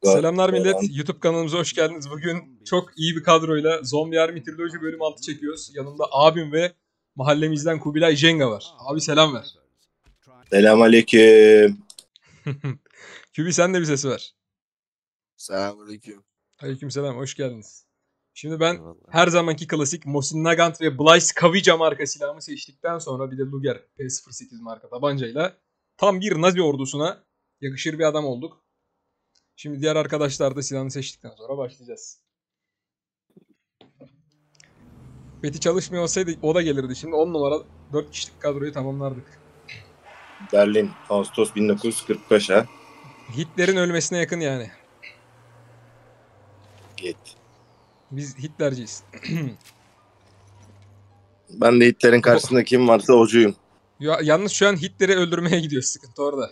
Selamlar millet. YouTube kanalımıza hoş geldiniz. Bugün çok iyi bir kadroyla Zombie Army Trilogy bölüm 6 çekiyoruz. Yanımda abim ve mahallemizden Kubilay Jenga var. Abi selam ver. Selamünaleyküm. Kübi sen de bir sesi ver. Selamünaleyküm. Aleykümselam, hoş geldiniz. Şimdi ben Eyvallah. her zamanki klasik Mosin Nagant ve Blaze Kavica marka silahımı seçtikten sonra bir de Luger P08 marka tabancayla tam bir Nazi ordusuna yakışır bir adam olduk. Şimdi diğer arkadaşlar da silahını seçtikten sonra başlayacağız. Beti çalışmıyor olsaydı o da gelirdi. Şimdi 10 numara 4 kişilik kadroyu tamamlardık. Berlin, Ağustos 1945'e. Hitler'in ölmesine yakın yani. Git. Biz Hitlerciyiz. Ben de Hitler'in karşısında kim varsa ocuyum. Yalnız şu an Hitler'i öldürmeye gidiyoruz. Sıkıntı orada.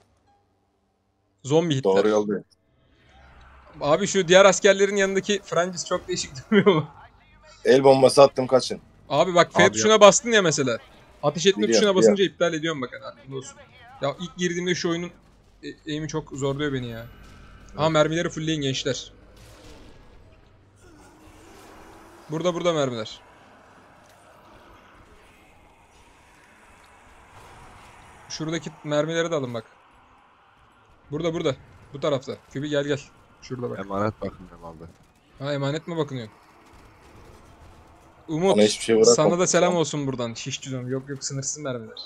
Zombi Hitler. Doğru yoldayım. Abi şu diğer askerlerin yanındaki Francis çok değişik durmuyor mu? El bombası attım, kaçın. Abi bak F Abi tuşuna bastın ya mesela. Ateş etme Biliyorum, tuşuna basınca iptal ediyorum bak. Aklında olsun. Ya ilk girdiğimde şu oyunun aim'i çok zorluyor beni ya. Ama mermileri fullleyin gençler. Burada mermiler. Şuradaki mermileri de alın bak. Burada. Bu tarafta. Kübi gel. Şurada bak. Emanet bakımım abi. Ha emanet mi bakınıyor? Umut Bana hiçbir şey bırakma. sana da selam olsun buradan. Şişçi zombi. Yok sınırsız mermiler.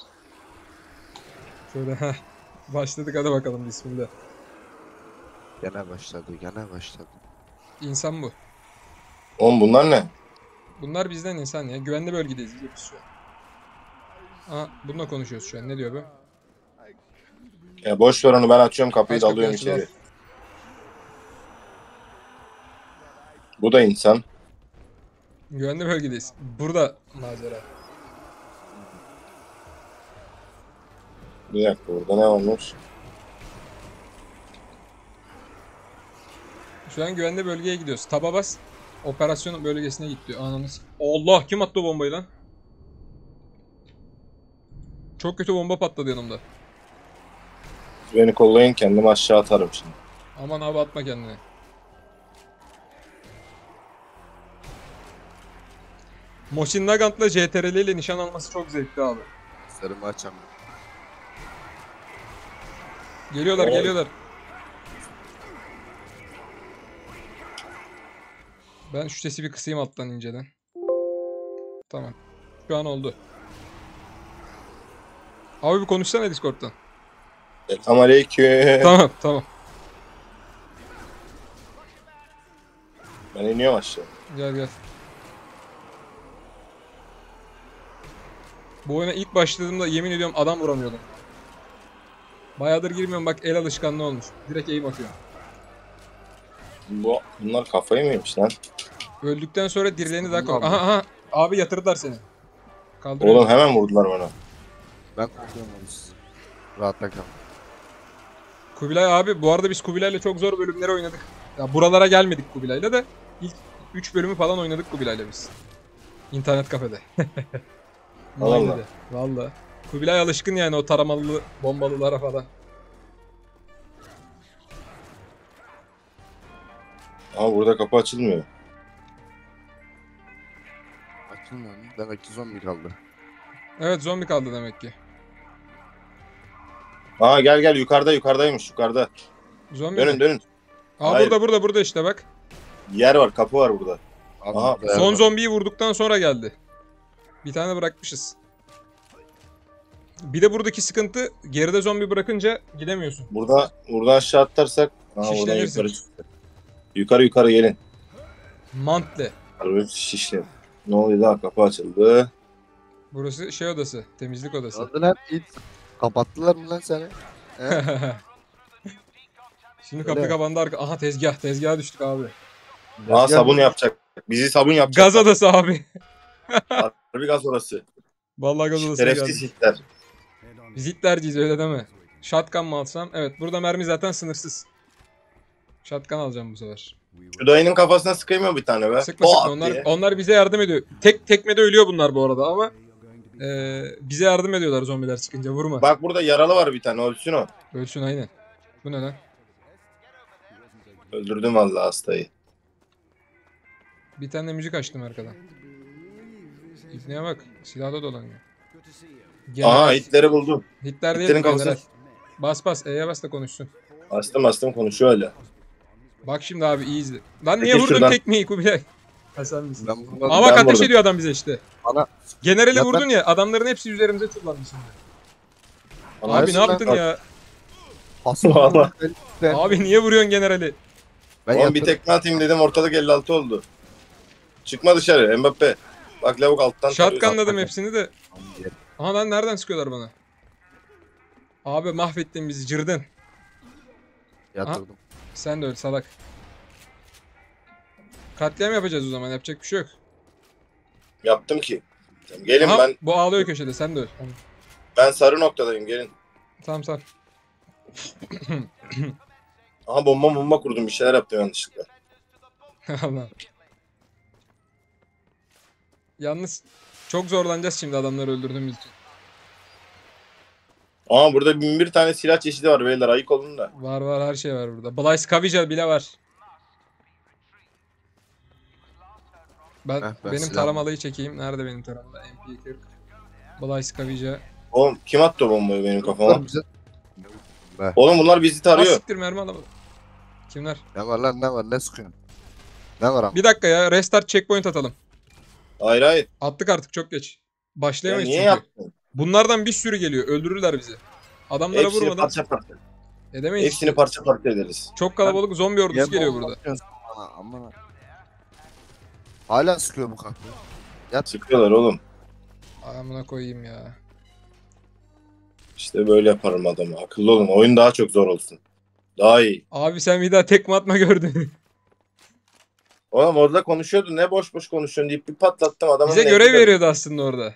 Şöyle başladık hadi bakalım bismillah. Gene başladı. İnsan bu. Oğlum bunlar ne? Bunlar bizden insan ya. Güvenli bölgedeyiz biliyoruz şu an. Bununla konuşuyoruz şu an. Ne diyor bu? Ya boş ver onu, ben açıyorum kapıyı, Aç kapıyı, dalıyorum aç, içeri. dal. Bu da insan. Güvenli bölgedeyiz. Burada macera. Bir dakika, burada ne olmuş? Şu an güvenli bölgeye gidiyoruz. Taba bas. Operasyon bölgesine git diyor. Ananız. Allah kim attı o bombayı lan? Çok kötü bomba patladı yanımda. Beni kollayın, kendimi aşağı atarım şimdi. Aman abi atma kendini. Mosin Nagant'la CTRL ile nişan alması çok zevkli abi. Sarımı açam. Geliyorlar. Ben şu sesi bir kısayım alttan inceden. Tamam. Şu an oldu. Abi bir konuşsana Discord'dan. Selamünaleyküm. Tamam. Ben iniyorum aşağı. Gel. Bu oyuna ilk başladığımda yemin ediyorum adam vuramıyordum. Bayağıdır girmiyorum bak el alışkanlığı olmuş. Direkt aim atıyor. Bunlar kafayı mı yemiş lan? Öldükten sonra dirilerini daha kork. Vallahi. Aha. Abi yatırdılar seni. Kaldırıyor. Oğlum hemen vurdular bana. Ben korkuyorum onu siz. Rahatla kal. Kubilay abi bu arada biz Kubilay'la çok zor bölümleri oynadık. Ya buralara gelmedik Kubilay'la da ilk 3 bölümü falan oynadık Kubilay'la biz. İnternet kafede. Allah. Mahallede. Valla. Kubilay alışkın yani o taramalı bombalılara falan. Ama burada kapı açılmıyor. Açılmıyor mu? Demek ki zombi kaldı. Evet zombi kaldı demek ki. Aa gel yukarıdaymış yukarıda. Zombi mi? Dönün. Aa Hayır. burada işte bak. Yer var, kapı var burada. Abi, Aha, burada Son yer var. zombiyi vurduktan sonra geldi. Bir tane bırakmışız. Bir de buradaki sıkıntı geride zombi bırakınca gidemiyorsun. Burada aşağı atlarsak buradan Şişlenirsin. yukarı çıkıyor. Yukarı gelin. Mantle. Harbi şişle. Ne oluyor daha, kapı açıldı. Burası şey odası. Temizlik odası. Oldu lan it. Kapattılar mı lan seni? He? Şimdi kapı Öyle. kapandı arka. Aha tezgah. Tezgaha düştük abi. Aa sabun yapacak. Bizi sabun yapacak. Gaz odası abi. Harbi gaz orası. Vallahi gaz odasına Şerefsiz geldik. Hitler. Biz Hitlerciyiz öyle deme. Shotgun mı alsam? Evet burada mermi zaten sınırsız. Shotgun alacağım bu sefer. Şu dayının kafasına sıkayım mı bir tane be? Sıkma Boğat onlar, diye. onlar bize yardım ediyor. Tekmede ölüyor bunlar bu arada ama bize yardım ediyorlar zombiler çıkınca vurma. Bak burada yaralı var bir tane, ölsün o. Ölsün aynen. Bu ne lan? Öldürdüm vallahi hastayı. Bir tane de müzik açtım arkadan. İbneye bak. Silahla dolanıyor. Aha Hitler'i buldum. Hitler değil Hitler'in bu general. kafası. Bas bas. E'ye bas da konuşsun. Astım konuşuyor hala. Bak şimdi abi iyi izle. Lan niye Peki vurdun şuradan. tekmeyi Kubilay? Ha sen misin? Ben vurmadım. Ama bak Ben ateş vurdum. ediyor adam bize işte. Bana Generali Ya vurdun ya. Adamların hepsi üzerimize çullandı şimdi. Abi Anasını ne yaptın ben- ya? hasım Vallahi. Ben, Abi niye vuruyorsun generali? ben Oğlum bir yatırım. tekme atayım dedim ortalık 56 oldu. Çıkma dışarı Mbappe. Bak lavuk alttan tarıyor. Shotgunladım hepsini de. Aha lan nereden sıkıyorlar bana? Abi mahvettin bizi cırdın. Yatırdım. Sen de öl salak. Katliam yapacağız o zaman yapacak bir şey yok. Yaptım ki. Gelin Aha, ben bu ağlıyor köşede sen de öl. Tamam sarı noktadayım gelin. tamam. Tamam. Aha bomba kurdum bir şeyler yaptım yanlışlıkla. Allah. Yalnız çok zorlanacağız şimdi adamları öldürdüğümüz için. Aha burada 1001 tane silah çeşidi var beyler ayık olun da. Var var her şey var burada. Blaise Kavija bile var. Ben Benim silah- taramalıyı çekeyim. Nerede benim taramalı? MP40. Blaise Kavija. Oğlum kim attı o bombayı benim kafama? Bize... Be. Oğlum bunlar bizi Ah tarıyor. siktir mermi alamadım. Kimler? Ne var lan ne var ne sıkıyorsun? Ne var ama? Bir dakika ya restart checkpoint atalım. Hayır. Attık artık çok geç. Ya Başlayamayız niye çünkü. yaptın? Bunlardan bir sürü geliyor. Öldürürler bizi. Adamlara Hepsini vurmadan parça parça. edemeyiz. Hepsini parça parça ederiz. Çok kalabalık zombi ordusu Niye geliyor bomba burada. atıyorsun bana? Aman. Hala sıkıyor bu kapı. Yat. Sıkıyorlar oğlum. Amına koyayım ya. İşte böyle yaparım adamı. Akıllı olun. Oyun daha çok zor olsun. Daha iyi. Abi sen bir daha tekme atma gördün. Oğlum orada konuşuyordu. Ne boş boş konuşuyorsun deyip bir patlattım adamın. Bize neyini görev gördüm. veriyordu aslında orada.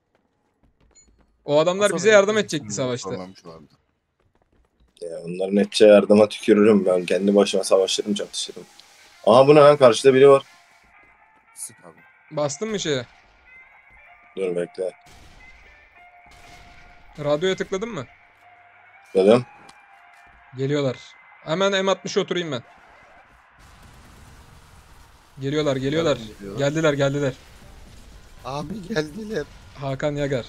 O adamlar Sonra bize yardım bir edecekti sürü savaşta. zorlamışlardı. Ya onların edeceği yardıma tükürürüm ben. Kendi başıma savaşırım çatışırım. Aha bu ne lan karşıda biri var. Sık abi. Bastın mı şeye? Dur bekle. Radyoya tıkladın mı? Dedim. Geliyorlar. Hemen M60'a oturayım ben. Geliyorlar. Geliyorlar. Geldiler. Abi geldiler. Hakan Yagar.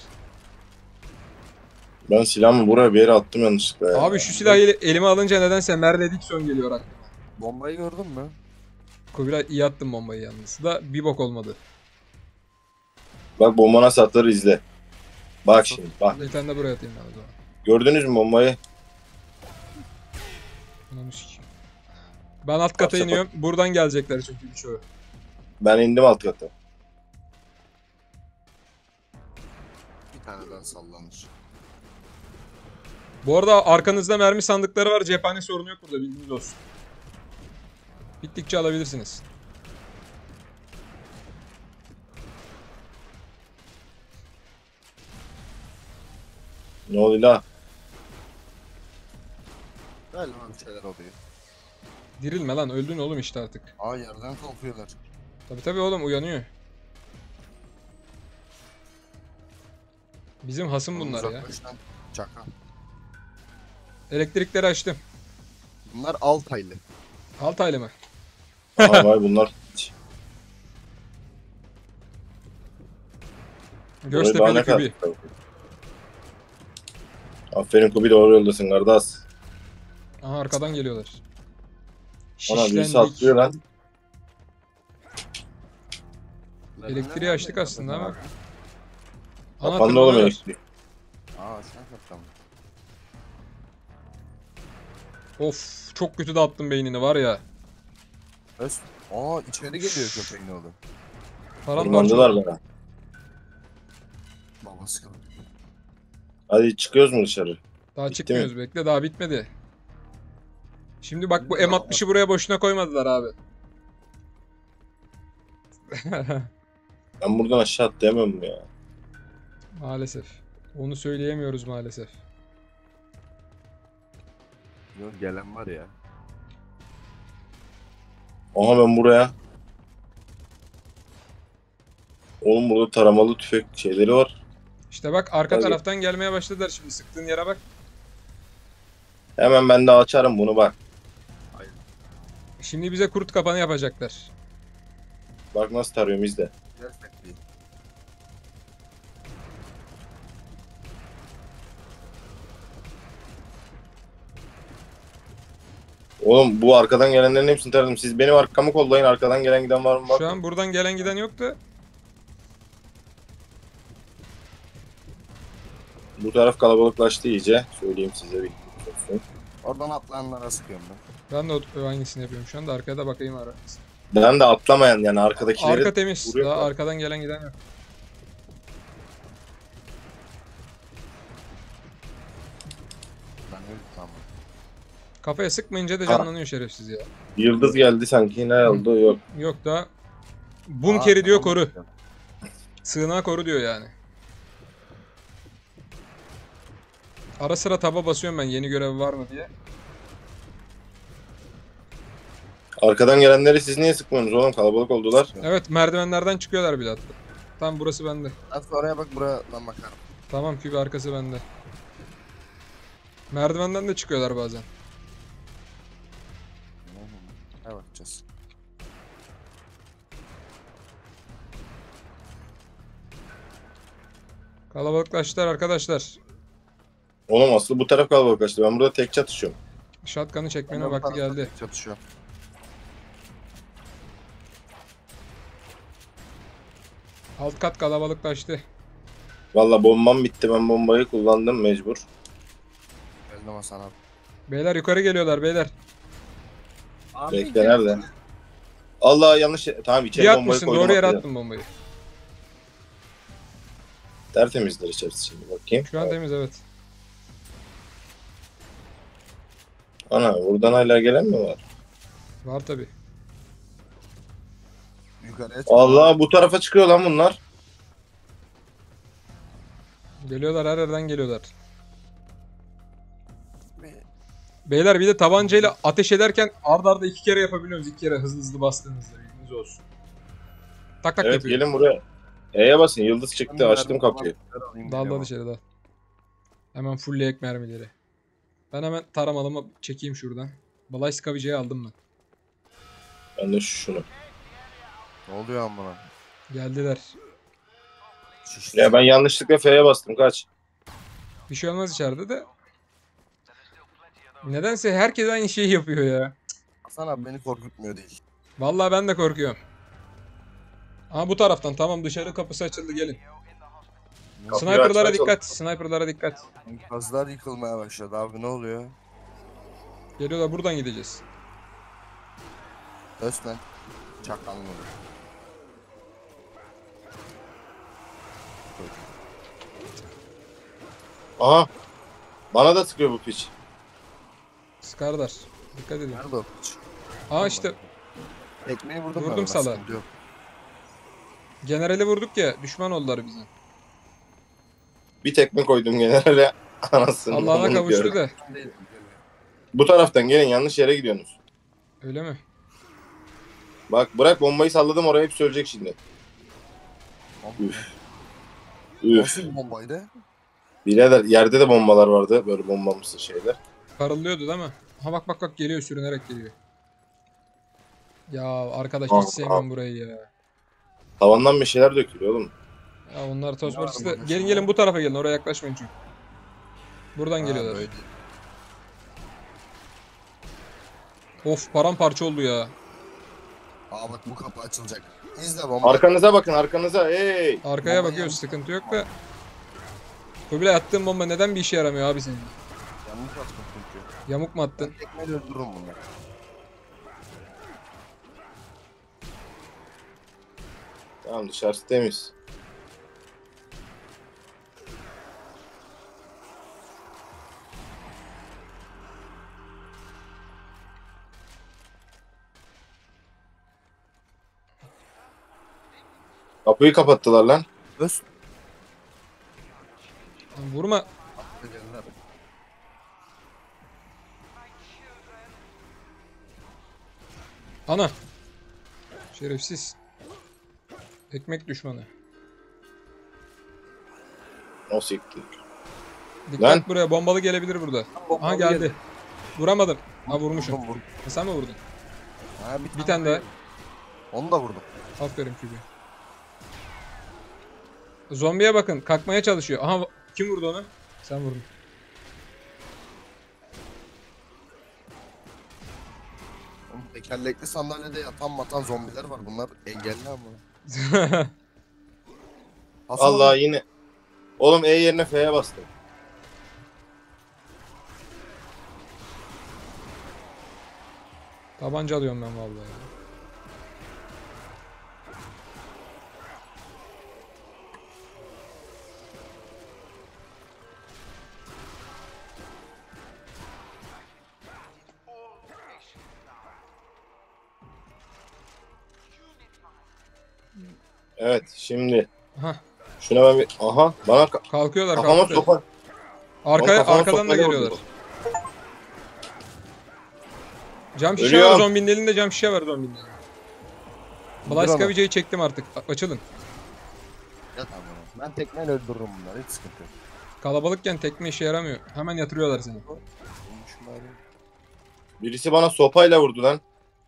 Ben silahımı buraya bir yere attım yanlışlıkla ya. Abi şu silahı elime alınca nedense Merle Dixon geliyor aklıma. Bombayı gördün mü? Kubilay iyi attım bombayı yalnız. Da bir bok olmadı. Bak bomba nasıl atılır izle. Bak şimdi bak. Bir tane de buraya atayım ben o zaman. Gördünüz mü bombayı? Ananı sikeyim. Ben alt kata Parça iniyorum. Buradan gelecekler çünkü birçoğu. Ben indim alt kata. Bir tane daha sallanır. Bu arada arkanızda mermi sandıkları var. Cephane sorunu yok burada bilginiz olsun. Bittikçe alabilirsiniz. Ne oluyor la? Galiba bir şeyler oluyor. Dirilme lan öldün oğlum işte artık. Aa yerden kalkıyorlar. Tabi oğlum uyanıyor. Bizim hasım bunlar ya. Uzaklaşan Çaka. Elektrikleri açtım. Bunlar Altaylı. Altaylı mı? Aha vay bunlar. Burayı daha Göztepe'li ne kadar Kübi. tutalım? Aferin Kubi doğru yoldasın kardeş. Aha arkadan geliyorlar. Ona birisi Şişlendik. atlıyor lan. Elektriği açtık aslında ama. Ana Kapandı oğlum tırmanıyorlar. elektrik. Aa sen kaptan. Of çok kötü dağıttım beynini var ya. Öz. Aa içeri geliyor köpeğin oğlu. Paramparça Tırmandılar oldu. bana. Babası kaldı. Hadi çıkıyoruz mu dışarı? Daha Bitti çıkmıyoruz bekle daha bitmedi. Şimdi bak bu M60'ı buraya boşuna koymadılar abi. Ben buradan aşağı atlayamıyorum ya. Maalesef. Onu söyleyemiyoruz maalesef. Yok gelen var ya. Aha ben buraya. Oğlum burada taramalı tüfek şeyleri var. İşte bak arka Hadi. taraftan gelmeye başladılar şimdi sıktığın yere bak. Hemen ben de açarım bunu bak. Şimdi bize kurt kapanı yapacaklar. Bak nasıl tarıyorum izle. Gerçek değil. Oğlum bu arkadan gelenlerin hepsini taradım. Siz benim arkamı kollayın. Arkadan gelen giden var mı bak. Şu an buradan gelen giden yok da. Bu taraf kalabalıklaştı iyice. Söyleyeyim size bir olsun. Oradan atlayanlara sıkıyorum ben. Ben de hangisini yapıyorum şu anda. Arkaya da bakayım ara. Ben de atlamayan yani arkadakileri Arka temiz. vuruyor. Daha arkadan gelen giden yok. Ben öyle tamam. Kafaya sıkmayınca da canlanıyor şerefsiz ya. Yıldız geldi sanki. Ne oldu? Yok. Yok da. Bunkeri diyor Aa, koru. tamam. Sığınağı koru diyor yani. Ara sıra taba basıyorum ben yeni görev var mı diye. Arkadan gelenleri siz niye sıkmıyorsunuz oğlum? Kalabalık oldular. Evet merdivenlerden çıkıyorlar bile hatta. Tam burası bende. Ben oraya bak buradan bakarım. Tamam kübü arkası bende. Merdivenden de çıkıyorlar bazen. Ne bakacağız? Kalabalıklaştılar arkadaşlar. Oğlum aslı bu taraf kalabalıklaştı. Ben burada tek çatışıyorum. Shotgun'ı çekmenin Ben vakti bu tarafta geldi. Çatışıyor. Alt kat kalabalıklaştı. Valla bombam bitti. Ben bombayı kullandım mecbur. Geldim Hasan abi. Beyler yukarı geliyorlar beyler. Bekle nerede? Allah yanlış. Tamam içeri İyi bombayı atmışsın koydum. doğru yere atladım. attın bombayı. Tertemizdir içerisi şimdi bakayım. Şu an temiz evet. Ana buradan hala gelen mi var? Var tabi. Yukarıya çık. Allah bu tarafa çıkıyor lan bunlar. Geliyorlar her yerden geliyorlar. Beyler bir de tabancayla ateş ederken ard arda 2 kere yapabiliyoruz. 2 kere hızlı hızlı bastığınızda bilginiz olsun. Tak tak Evet yapıyor. gelin buraya. E'ye basın yıldız çıktı açtım kapıyı. Dal dal dışarı dal. Hemen fullleyek mermileri. Ben hemen taramalımı çekeyim şuradan. Balay Scavica'yı aldım ben. Ben de şunu. Ne oluyor amına? Geldiler. Şişli. Ya ben yanlışlıkla F'ye bastım kaç. Bir şey olmaz içeride de. Nedense herkes aynı şeyi yapıyor ya. Hasan abi beni korkutmuyor değil. Vallahi ben de korkuyorum. Aha bu taraftan tamam dışarı kapısı açıldı gelin. Kapıyı Sniper'lara açmaya dikkat. Sniper'lara dikkat. Gazlar yıkılmaya başladı abi ne oluyor? Geliyorlar buradan gideceğiz. Özmen. Çakallı. Aha. Bana da sıkıyor bu piç. Skarlar. Dikkat edin. Nerede o piç? Aa işte Ekmeği vurdum Vurdum ben, sala. sıkıntı yok. generali vurduk ya düşman oldular bize. Bir tekme koydum generale. Anasını. Allah'ına amını kavuştu görün. da. Bu taraftan gelin yanlış yere gidiyorsunuz. Öyle mi? Bak bırak bombayı salladım oraya hepsi ölecek şimdi. Üf. Üf. Nasıl bir bombaydı? Birader yerde de bombalar vardı böyle bombamsı şeyler. Parıldıyordu değil mi? Ha bak bak bak geliyor sürünerek geliyor. Ya arkadaş Al, hiç sevmem burayı ya. Tavandan bir şeyler dökülüyor oğlum. Ya onlar toz parçası da. burada Gelin şimdi? gelin bu tarafa gelin oraya yaklaşmayın çünkü. Buradan Ha, geliyorlar. böyle. Of paramparça oldu ya. Aa bak bu kapı açılacak. İzle bomba. Arkanıza bakın arkanıza hey. Arkaya Bomba bakıyoruz yanlış. sıkıntı yok da. Kubilay attığın bomba neden bir işe yaramıyor abi senin? Yanlış attım çünkü. Yamuk mu attın? Ben tekmeyle öldürürüm bunu. Tamam dışarısı temiz. Kapıyı kapattılar lan. Öz. Lan vurma. Geldiler. Ana. Şerefsiz. Ekmek düşmanı. O siktir. Dikkat Lan. buraya bombalı gelebilir burada. Aha geldi. Vuramadım. Ha vurmuşum. Vurdum, vurdum. Sen mi vurdun? Ha, Bir tane daha. Onu da vurdum. Aferin Kübü. Zombiye bakın. Kalkmaya çalışıyor. Aha kim vurdu onu? Sen vurdun. Oğlum, tekerlekli sandalyede yatan zombiler var. Bunlar engelli ama. Hasan Allah abi, yine. Oğlum E yerine F'ye bastım. Tabanca alıyorum ben vallahi. Ya. Evet şimdi. Aha. Şuna ben bir... Aha bana Kalkıyorlar kafama kalktı. sopa. Arkaya, Kafama arkadan da sopayla geliyorlar. vurdu. Cam şişe Ölüyorum. var zombinin elinde, cam şişe var zombinin elinde. Dur Blaze ama. Kavica'yı çektim artık. Açılın. Yat ama. Ben tekmeyle öldürürüm bunları. Hiç sıkıntı yok. Kalabalıkken tekme işe yaramıyor. Hemen yatırıyorlar seni. Şunları... Birisi bana sopayla vurdu lan.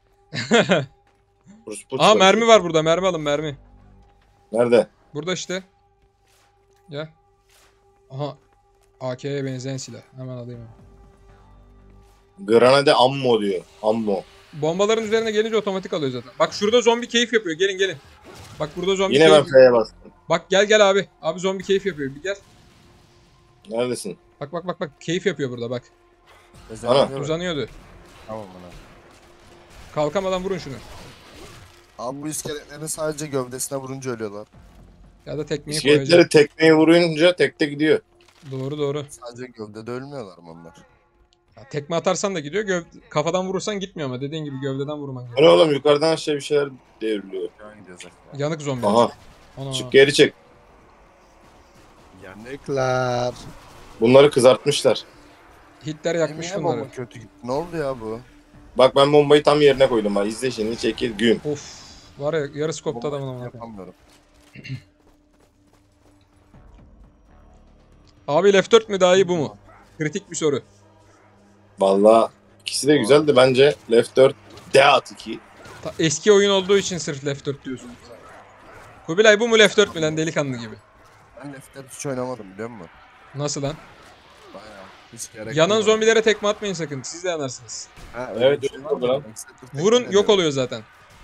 Aa mermi var burada. Mermi alın mermi. Nerede? Burada işte. Gel. Aha. AK'ye benzeyen silah. Hemen alayım onu. Granade ammo diyor. Ammo. Bombaların üzerine gelince otomatik alıyor zaten. Bak şurada zombi keyif yapıyor. Gelin gelin. Bak burada zombi Yine ben keyif. F'ye bastım. Bak gel gel abi. Abi zombi keyif yapıyor. Bir gel. Neredesin? Bak bak bak bak. Keyif yapıyor burada bak. Ana. Uzanıyordu. Tamam bana. Kalkamadan vurun şunu. Abi bu iskeletlerin sadece gövdesine vurunca ölüyorlar. Ya da tekmeyi koyacak. İskeletleri tekmeyi vurunca tekte gidiyor. Doğru doğru. Sadece gövdede ölmüyorlar mı onlar? Ya, tekme atarsan da gidiyor. Kafadan vurursan gitmiyor ama dediğin gibi gövdeden vurman Hani gerekiyor. oğlum yukarıdan aşağı bir şeyler devriliyor. Yan gidiyoruz zaten. Yanık zombi. Aha. Ana. Çık geri çık. Yanıklar. Bunları kızartmış. Hitler yakmış Niye bunları. bomba kötü gitti? Ne oldu ya bu? Bak ben bombayı tam yerine koydum. Ha. İzle şimdi çekil gün. Of. Var ya yarısı koptu Bombayı adamın amına. yapamıyorum. Abi Left 4 mü daha iyi bu mu? Kritik bir soru. Vallahi ikisi de güzeldi bence. Left 4 Deat 2. Eski oyun olduğu için sırf Left 4 diyorsun. Kubilay bu mu Left 4 mü lan delikanlı gibi? Ben Left 4 hiç oynamadım biliyor musun? Nasıl lan? Bayağı. Hiç gerek Yanan duymadım. zombilere tekme atmayın sakın. Siz de yanarsınız. Ha, Evet, bir şey öyle var mı? oldu lan. Left 4 Vurun tekme yok ediyor. oluyor zaten.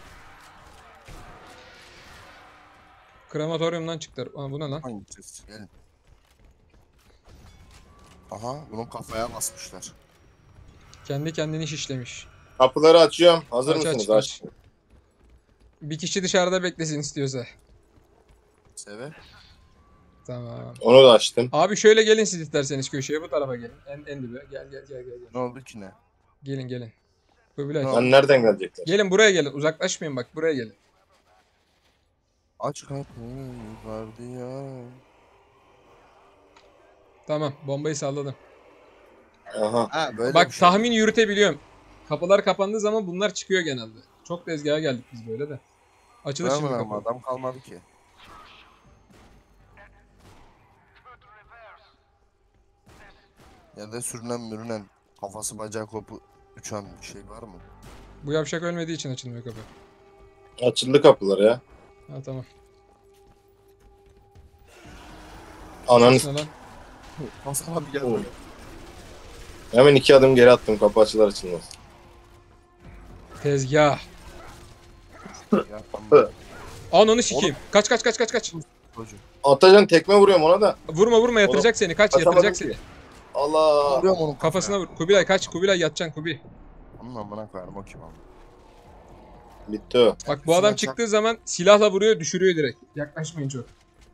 Krematoryumdan çıktılar. Aa, bu ne lan? Hangi ses? Gelin. Aha bunun kafaya basmışlar. Kendi kendini şişlemiş. Kapıları açıyorum. Hazır Aç, mısınız? aç. Bir kişi dışarıda beklesin istiyorsa. Sebep? Tamam. Onu da açtım. Abi şöyle gelin siz isterseniz köşeye bu tarafa gelin. En dibe. Gel gel gel gel. Ne oldu ki ne? Gelin gelin. Kubilay. Tamam. Lan nereden gelecekler? Gelin buraya gelin. Uzaklaşmayın bak buraya gelin. Aç kapıyı gardiyan. Tamam bombayı salladım. Aha. Ha böyle Bak bir şey. tahmin yürütebiliyorum. Kapılar kapandığı zaman bunlar çıkıyor genelde. Çok tezgaha geldik biz böyle de. Açılır Tamam şimdi ama kapı. adam kalmadı ki. Ya da sürünen kafası bacağı kopu uçan bir şey var mı? Bu yavşak ölmediği için açılmıyor kapı. Açıldı kapılar ya. Ha tamam. Ananı Ne lan? Hasan abi gel Oğlum. buraya. hemen 2 adım geri attım. Kapı açılır açılmaz. Tezgah. Ya, tamam. Ananı sikeyim. Kaç kaç kaç kaç kaç. Çocuğum. Atacan tekme vuruyorum ona da. Vurma yatıracak seni. Kaç Kaçamadım yatıracak ki. seni. Allah. Vuruyorum onun Kafasına vur. Kubilay kaç. Kubilay yatacaksın Kubi. Onun amına koyarım o kim ama. Bitti o. Bak bu adam Silah çıktığı zaman silahla vuruyor düşürüyor direkt. Yaklaşmayın çok.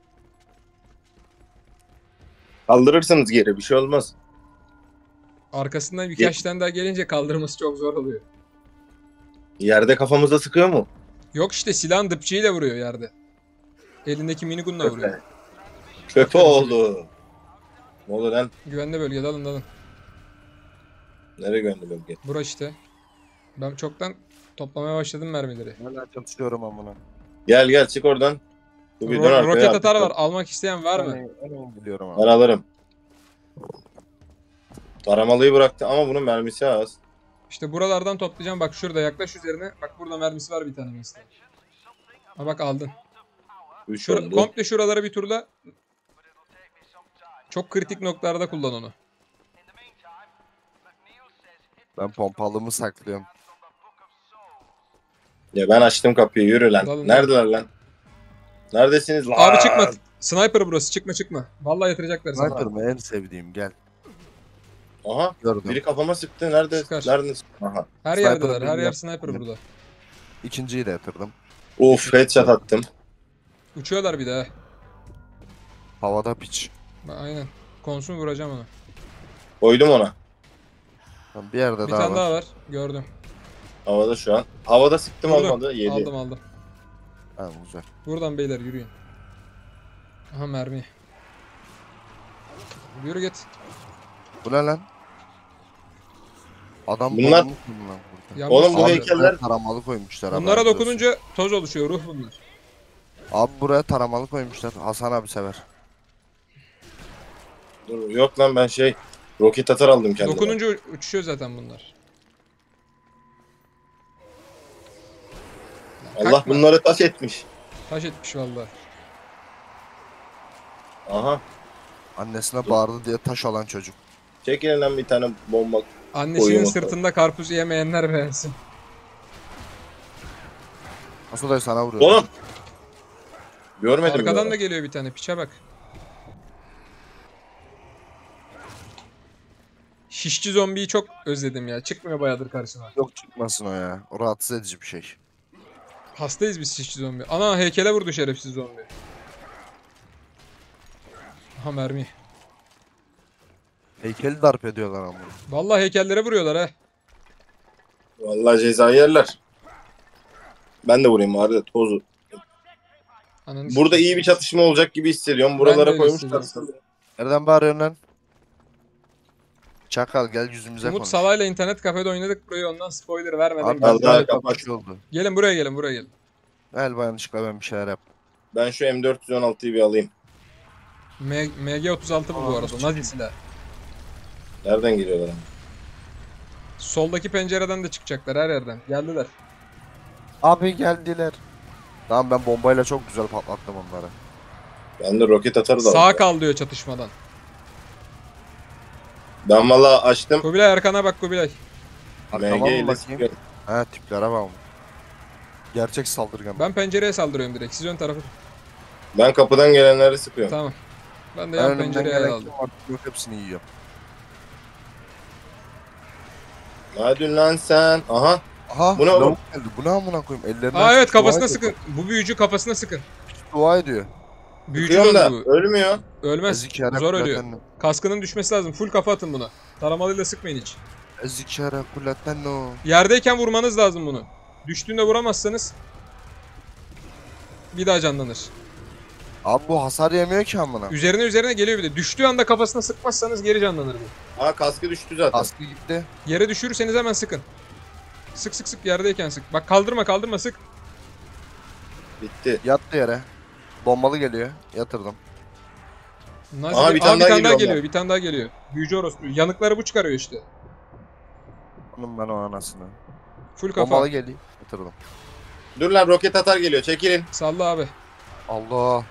Kaldırırsınız geri bir şey olmaz. Arkasından birkaç tane daha gelince kaldırması çok zor oluyor. Yerde kafamıza sıkıyor mu? Yok işte silahın dıpçığıyla vuruyor yerde. Elindeki minigunla vuruyor. Köpe oldu. Ne oldu lan? Güvenli bölgede alın. Nereye gönderdi bölge? Bura işte. Ben çoktan toplamaya başladım mermileri. Hala çalışıyorum amına. Gel çık oradan. Bu bir dön arkaya Roket at. atar var. Almak isteyen var mı? Hemen biliyorum Ben abi. alırım. Taramalıyı bıraktı ama bunun mermisi az. İşte buralardan toplayacağım. Bak şurada yaklaş üzerine. Bak burada mermisi var bir tane mesela. Ha bak aldın. 3 oldu. Komple şuraları bir turla. Çok kritik noktalarda kullan onu. Ben pompalımı saklıyorum. Ya ben açtım kapıyı, yürü lan. Dalın. Neredeler lan? Neredesiniz lan? Abi çıkma. Sniper burası. Çıkma. Vallahi yatıracaklar seni. Sniper mı en sevdiğim, gel. Aha. Gördüm. Biri kafama sıktı. Nerede? Sıkar. Nerede? Aha. Her Sniper'ı yerdeler. Her yer bilmiyorum. sniper burada. İkinciyi de yatırdım. Of, headshot attım. Uçuyorlar bir de. Havada piç. Aynen. Konsun vuracağım onu. Koydum ona. Tamam, bir yerde Bir daha tane var. daha var. Gördüm. Havada şu an. Havada sıktım, Vurdum. olmadı. 7. Aldım. Ha, güzel. Buradan beyler yürüyün. Aha mermi. Yürü git. Bu ne lan? Adam Bunlar- bomba mı lan burada? Yanlış Oğlum bu oldu. heykeller- Taramalı koymuşlar. Bunlara haberiniz olsun. dokununca toz oluşuyor. Ruh bunlar. Abi buraya taramalı koymuşlar. Hasan abi sever. Dur, yok lan, ben roket atar aldım kendime. Dokununca uçuşuyor zaten bunlar. Allah Kalkma. bunları taş etmiş. Taş etmiş vallahi. Aha. Annesine bağırdı diye taş olan çocuk. Çekilin lan bir tane bomba. Annesinin Koyuyor sırtında karpuz yemeyenler beğensin. Nasıl da sana vuruyor. Oğlum. Görmedim Arkadan ya. da geliyor bir tane. Piçe bak. Şişçi zombiyi çok özledim ya. Çıkmıyor bayağıdır karşıma. Yok çıkmasın o ya. O rahatsız edici bir şey. Hastayız biz şişçi zombi. Ana heykele vurdu şerefsiz zombi. Aha mermi. Heykeli darp ediyorlar ama. Vallahi heykellere vuruyorlar ha. Vallahi cezayı yerler. Ben de vurayım bari de tozu. Ananı Burada sikeyim. iyi bir çatışma olacak gibi hissediyorum. Ben Buralara de öyle koymuşlar. hissediyorum. Nereden bağırıyorsun lan? Çakal gel yüzümüze Umut konuş. Salah'yla internet kafede oynadık burayı, ondan spoiler vermeden Abi Allah geldim. ben kapat. bir şey oldu. Gelin buraya gelin. Galiba yanlışlıkla ben bir şeyler yaptım. Ben şu M416'yı bir alayım. MG36 bu arada. Nazi silah. Nereden geliyorlar? Abi? Soldaki pencereden de çıkacaklar her yerden. Geldiler. Abi geldiler. Tamam ben bombayla çok güzel patlattım onları. Ben de roket atarı da Sağ aldım. kal diyor çatışmadan. Ben valla açtım. Kubilay arkana bak Kubilay. Arkama MG mı ile bakayım? sıkıyorum. Ha tiplere bak. Gerçek saldırgan. Ben pencereye saldırıyorum direkt. Siz ön tarafı. Ben kapıdan gelenleri sıkıyorum. Tamam. Ben de Ben yan önümden pencereye gelen aldım. kim var? Yok hepsini yiyorum. Hadi lan sen. Aha. Aha Bu ne oğlum? lavuk geldi. Bu ne amına koyayım? Ellerinden Aa evet çıktı, dua kafasına ediyor. sıkın. Bu büyücü kafasına sıkın. Dua ediyor. Büyücü Sıkıyorum da zombi bu. ölmüyor. Ölmez. Ezik yarak Zor ölüyor. kulaten. Kaskının düşmesi lazım. Full kafa atın buna. Taramalıyla sıkmayın hiç. Ezik yarak kulaten o. Yerdeyken vurmanız lazım bunu. Düştüğünde vuramazsanız bir daha canlanır. Abi bu hasar yemiyor ki amına. Üzerine geliyor bir de. Düştüğü anda kafasına sıkmazsanız geri canlanır bu. Aa, kaskı düştü zaten. Askı gitti. Yere düşürürseniz hemen sıkın. Sık yerdeyken sık. Bak kaldırma sık. Bitti. Yattı yere. Bombalı geliyor. Yatırdım. Nazi Aha, bir tane daha geliyor Bir tane daha geliyor. Büyücü orospu. Yanıkları bu çıkarıyor işte. Onun ben o anasını. Full kafa. Bombalı geliyor. Yatırdım. Dur lan, roket atar geliyor. Çekilin. Salla abi. Allah.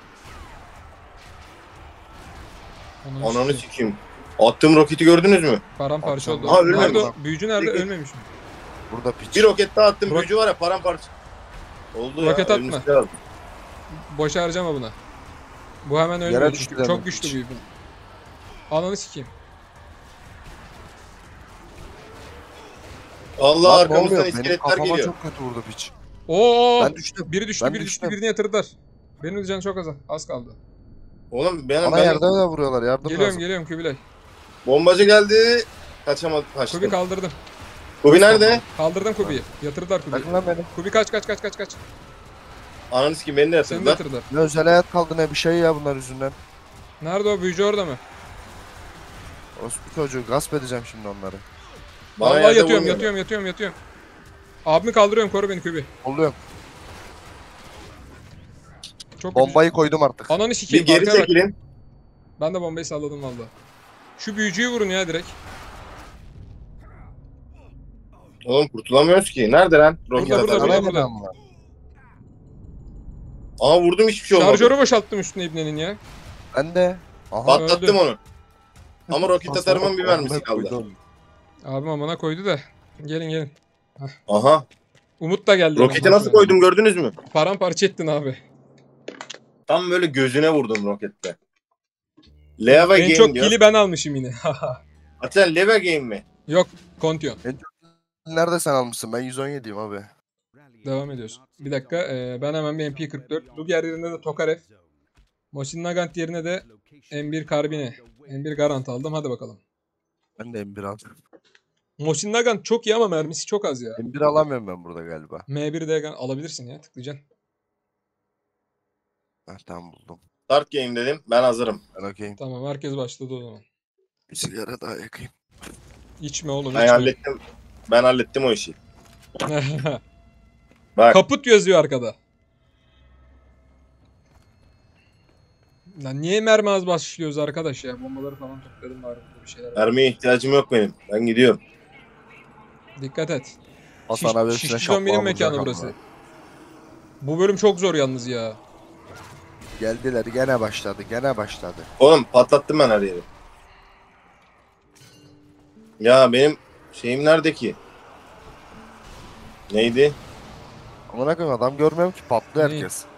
Ananı sikeyim. Attığım roketi gördünüz mü? Paramparça oldu. Aha, ölmemiş. Nerede o? Büyücü nerede? Peki. Ölmemiş mi? Burada piç. Bir roket daha attım. Ro- Büyücü var ya, paramparça. Oldu ya. Roket atma. ölmüşler lazım. Boşa harcama buna. Bu hemen ölmüyor Yere çünkü. düştü Çok demek güçlü hiç. büyücü. Ananı sikeyim. Allah, Lan ne arkamızdan oluyor? Benim iskeletler kafama geliyor. çok kötü vurdu piç. Oo! Ben düştüm. Biri düştü, Ben biri düştü, düştüm. birini yatırdılar. Benim de canım çok az kaldı. Oğlum Bana yerde de vuruyorlar. Yardım lazım. Geliyorum Kubilay. bombacı geldi. Kaçamadı, Kubi kaçtı. kaldırdım. Kubi nerede? Kaldırdım Kubi'yi. Yatırdılar Kubi'yi. Bakın lan beni. Kubi kaç. Ananı sikeyim, beni de Seni de yatırdılar. yatırdılar. Ne özel hayat kaldı ne bir şey ya bunlar yüzünden. Nerede o büyücü, orada mı? Orospu çocuğu gasp edeceğim şimdi onları. Bana Vallahi yerde yatıyorum, vurmuyorlar. yatıyorum. Abimi kaldırıyorum, koru beni Kubi. Oluyorum. Çok Bombayı koydum artık. kötü. Ananı Bir sikeyim, geri arkaya bak. çekilin. Ben de bombayı salladım valla. Şu büyücüyü vurun ya direkt. Oğlum kurtulamıyoruz ki. Nerede lan? Roket Burada, atar. burada, Ana burada. amına. Aa vurdum hiçbir şey olmadı. Şarjörü boşalttım üstüne ibnenin ya. Ben de. Aha. Patlattım öldü. onu. Ama roket atarımın bir mermisi kaldı. Koydum. Abim amına koydu da. Gelin gelin. Aha. Umut da geldi. Roketi yanıma. nasıl koydum gördünüz mü? Paramparça ettin abi. Tam böyle gözüne vurdum rokette. Leva En game çok diyor. kili ben almışım yine. Hatta Leva game mi? Yok, Kontion. Nerede sen almışsın? Ben 117'yim abi. Devam ediyoruz. Bir dakika, ben hemen bir MP44. Luger yerine de Tokarev. Mosin Nagant yerine de M1 Karbine. M1 Garant aldım, hadi bakalım. Ben de M1 aldım. Mosin Nagant çok iyi ama mermisi çok az ya. M1 alamıyorum ben burada galiba. M1 de alabilirsin ya, tıklayacaksın. Tamam buldum. Start game dedim. Ben hazırım. Ben okeyim. Tamam, herkes başladı o zaman. Bir sigara daha yakayım. İçme oğlum, Ben içme. hallettim. Ben hallettim o işi. Bak. Kaput yazıyor arkada. Lan niye mermi az başlıyoruz arkadaş ya? Bombaları falan topladım bari, burada bir şeyler var. Mermiye ihtiyacım yok benim. Ben gidiyorum. Dikkat et. Hasan abi hepsine Şişli şaplığa Zombi'nin vuracak mekanı ama. burası. Bu bölüm çok zor yalnız ya. Geldiler gene başladı gene başladı. Oğlum patlattım ben her yeri. Ya benim şeyim nerede ki? Neydi? Amına koyayım adam görmüyorum ki patlıyor Neyi? herkes.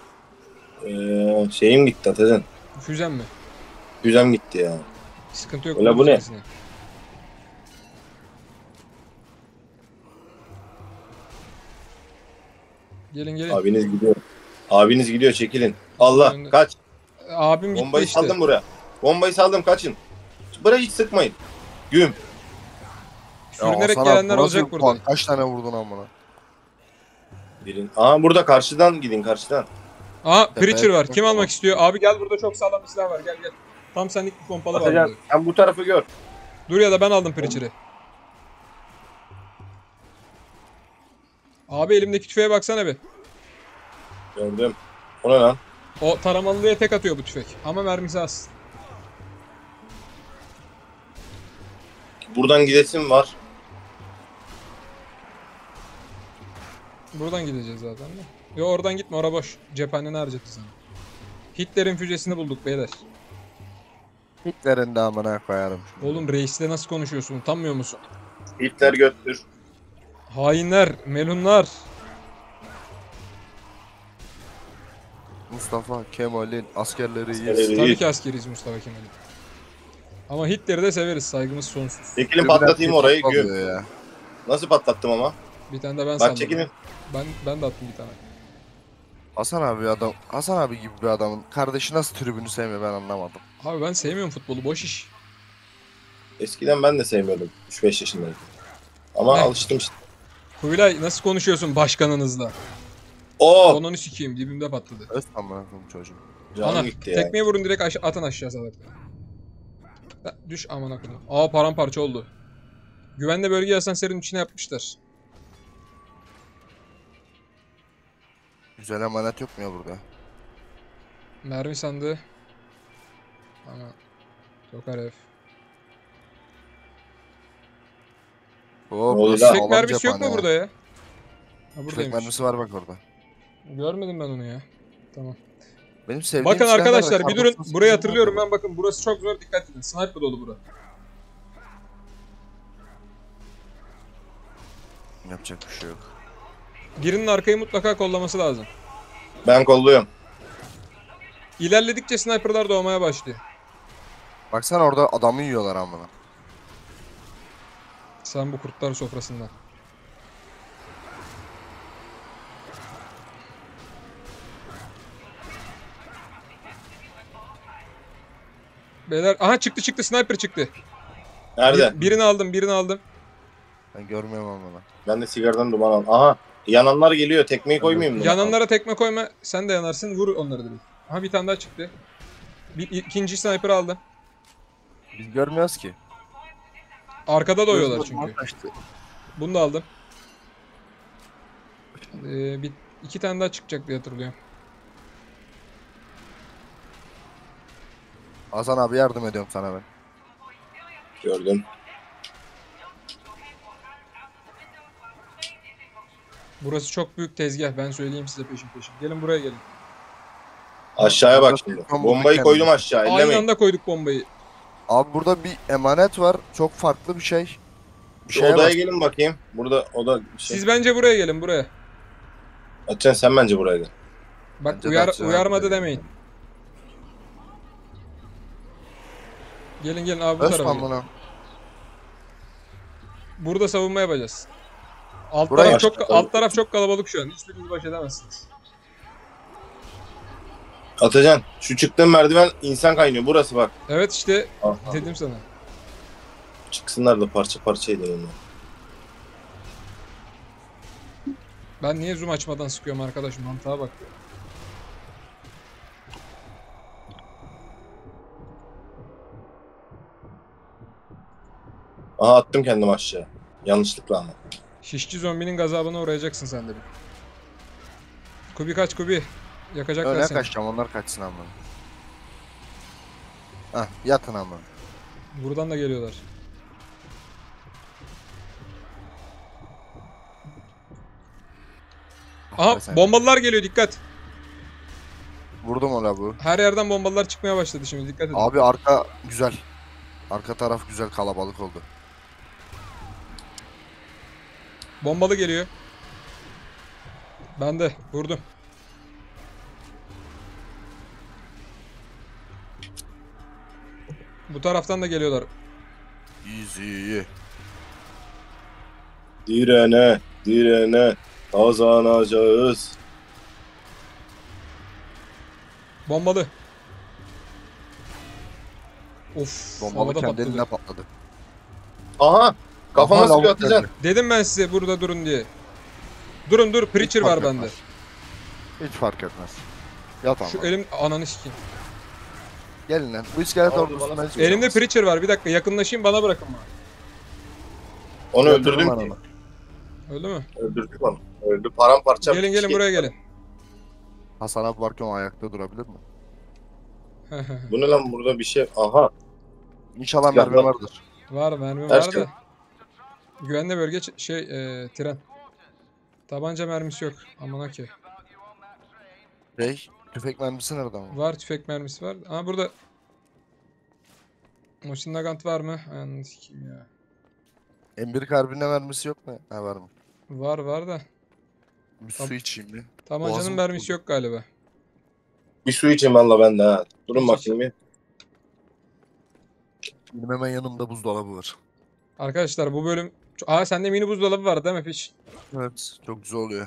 Şeyim gitti Atacan. Füzen mi? Güzem gitti ya. Sıkıntı yok. Ulan bu buluruz ne? gerisini. Gelin gelin. Abiniz gidiyor. Abiniz gidiyor çekilin. Allah Önde. kaç. Abim gitti Bombayı işte. saldım buraya. Bombayı saldım kaçın. Buraya hiç sıkmayın. Güm. Sürünerek Hasan abi, gelenler bu nasıl olacak bir burada. puan? Kaç tane vurdun amına? Birin. Aa burada karşıdan gidin karşıdan. Aha Tepeye Preacher var. çıkmak Kim tamam. almak istiyor? Abi gel, burada çok sağlam bir silah var. Gel gel. Tam senlik bir pompalı var Atacan burada. sen bu tarafı gör. Dur ya da ben aldım Preacher'ı. Abi elimdeki tüfeğe baksana bir. Gördüm. O ne lan? O taramalıya tek atıyor bu tüfek. Ama mermisi az. Buradan gidesim var. Buradan gideceğiz zaten de. Yo oradan gitme, ora boş. Cephaneni harcattı sana. Hitler'in füzesini bulduk beyler. Hitler'in de amına koyarım. şimdi. Oğlum reisle nasıl konuşuyorsun? Utanmıyor musun? Hitler göttür. Hainler, melunlar. Mustafa Kemal'in askerleri Askerleri. yiyiz. Tabii İyi. ki askeriyiz Mustafa Kemal'i. Ama Hitler'i de severiz. Saygımız sonsuz. Çekilin patlatayım orayı. Güm. Ya. Nasıl patlattım ama? Bir tane de ben Bak salladım. çekilin. Ben de attım bir tane. Hasan abi gibi bir adamın kardeşi nasıl tribünü sevmiyor ben anlamadım. Abi ben sevmiyorum futbolu. Boş iş. Eskiden ben de sevmiyordum. 3-5 yaşındaydım. Ama Ne? alıştım işte. Kubilay nasıl konuşuyorsun başkanınızla? Oo! Onunu sikeyim. Dibimde patladı. Öz amına koyayım çocuğum. Canım Ana gitti ya. tekmeye vurun, direkt atın aşağı salak. Düş amına koyayım. Aa paramparça oldu. Güvenli bölge asansörün içine yapmışlar. Güzel emanet yok mu ya burada? Mermi sandığı. Ama Tokarev. Oo, oluyor burası lan? Tüfek sağlam mermisi yok mu cephane burada ya. ya? Ha Tüfek buradaymış. mermisi var bak orada. Görmedim ben onu ya. Tamam. Benim sevdiğim Bakın silahlar arkadaşlar var. bir durun. Karbon Burayı sızı hatırlıyorum var. ben, bakın burası çok zor, dikkat edin. Sniper dolu bura. Yapacak bir şey yok. Birinin arkayı mutlaka kollaması lazım. Ben kolluyorum. İlerledikçe sniperlar doğmaya başlıyor. Baksana orada adamı yiyorlar amına. Sen bu kurtlar sofrasından. Beyler aha çıktı sniper çıktı. Nerede? Birini aldım. Ben görmüyorum amına. Ben de sigaradan duman al. Aha. Yananlar geliyor. Tekmeyi koymayayım mı? Yananlara tekme koyma, sen de yanarsın, vur onları direkt. Aha bir tane daha çıktı. İkinci sniper aldım. Biz görmüyoruz ki. Arkada doyuyorlar Gözüm çünkü. kaçtı. Bunu da aldım. İki tane daha çıkacak diye hatırlıyorum. Hasan abi yardım ediyorum sana ben. Gördüm. Burası çok büyük tezgah. Ben söyleyeyim size peşin peşin. Gelin buraya gelin. Aşağıya bak Burada şimdi. telefon Bombayı bulduk koydum kendimize. aşağı. Aynı Ellemeyin. anda koyduk bombayı. Abi burada bir emanet var. Çok farklı bir şey. Bir Şu şeye odaya bak. gelin bakayım. Burada oda bir şey. Siz bence buraya gelin buraya. Atacan sen bence buraya gel. Bak Bence de Atilla abi uyarmadı buraya demeyin. gelin. Gelin gelin abi bu Öz tarafa lan gelin. bunu. Burada savunma yapacağız. Buraya Alt taraf çok kalabalık şu an. Hiçbiriniz baş edemezsiniz. Atacan şu çıktığın merdiven insan kaynıyor. Burası bak. Evet işte Aha. dedim sana. Çıksınlar da parça parça edelim onlar. Ben niye zoom açmadan sıkıyorum arkadaş, mantığa bak. Aha attım kendimi aşağı. Yanlışlıkla ama. Şişçi zombinin gazabına uğrayacaksın sen de bir. Kubi kaç Kubi. Yakacaklar Öne seni. kaçacağım onlar kaçsın ama. Hah yatın ama. Buradan da geliyorlar. Aha Sen- bombalılar geliyor, dikkat. Vurdum ona bu. Her yerden bombalılar çıkmaya başladı şimdi, dikkat edin. Abi arka güzel. Arka taraf güzel kalabalık oldu. Bombalı geliyor. Ben de vurdum. Bu taraftan da geliyorlar. Easy. Direne, direne kazanacağız. Bombalı. Of, Bombalı havada kendi patladı. eline patladı. Aha kafama Aha, sıkıyor lavuk Atacan. geldi. Dedim ben size burada durun diye. Durun dur, Preacher Hiç var fark bende. etmez. Hiç fark etmez. Yat ama. Şu elim ananı sikeyim. Gelin lan. Bu iskelet Abi, ordusundan bana- hiçbir şey Elimde olmaz. Preacher var, bir dakika yakınlaşayım, bana bırakın bana. Onu Götürürüm öldürdüm ben ki. onu. Öldü mü? Öldürdük onu. Öldü paramparça. Gelin gelin buraya gelin. Hasan abi varken o ayakta durabilir mi? Bu ne lan burada bir şey. Aha. İnşallah Silahlar- mermi vardır. Var, mermi Her var şey. da. Güvenli bölge tren. Tabanca mermisi yok. Amına ki. Tüfek mermisi nerede ama? Var, tüfek mermisi var. Ama burada Mosin Nagant var mı? Ananı sikeyim ya. M1 karbine mermisi yok mu? Ha var mı? Var da. Bir su içeyim bir. Tabancanın Boğazım mermisi kurudu. yok galiba. Bir su içeyim valla ben de ha. Durun İç, bakayım bir. Benim hemen yanımda buzdolabı var. Arkadaşlar bu bölüm... Aa sende mini buzdolabı var değil mi piç? Evet. Çok güzel oluyor.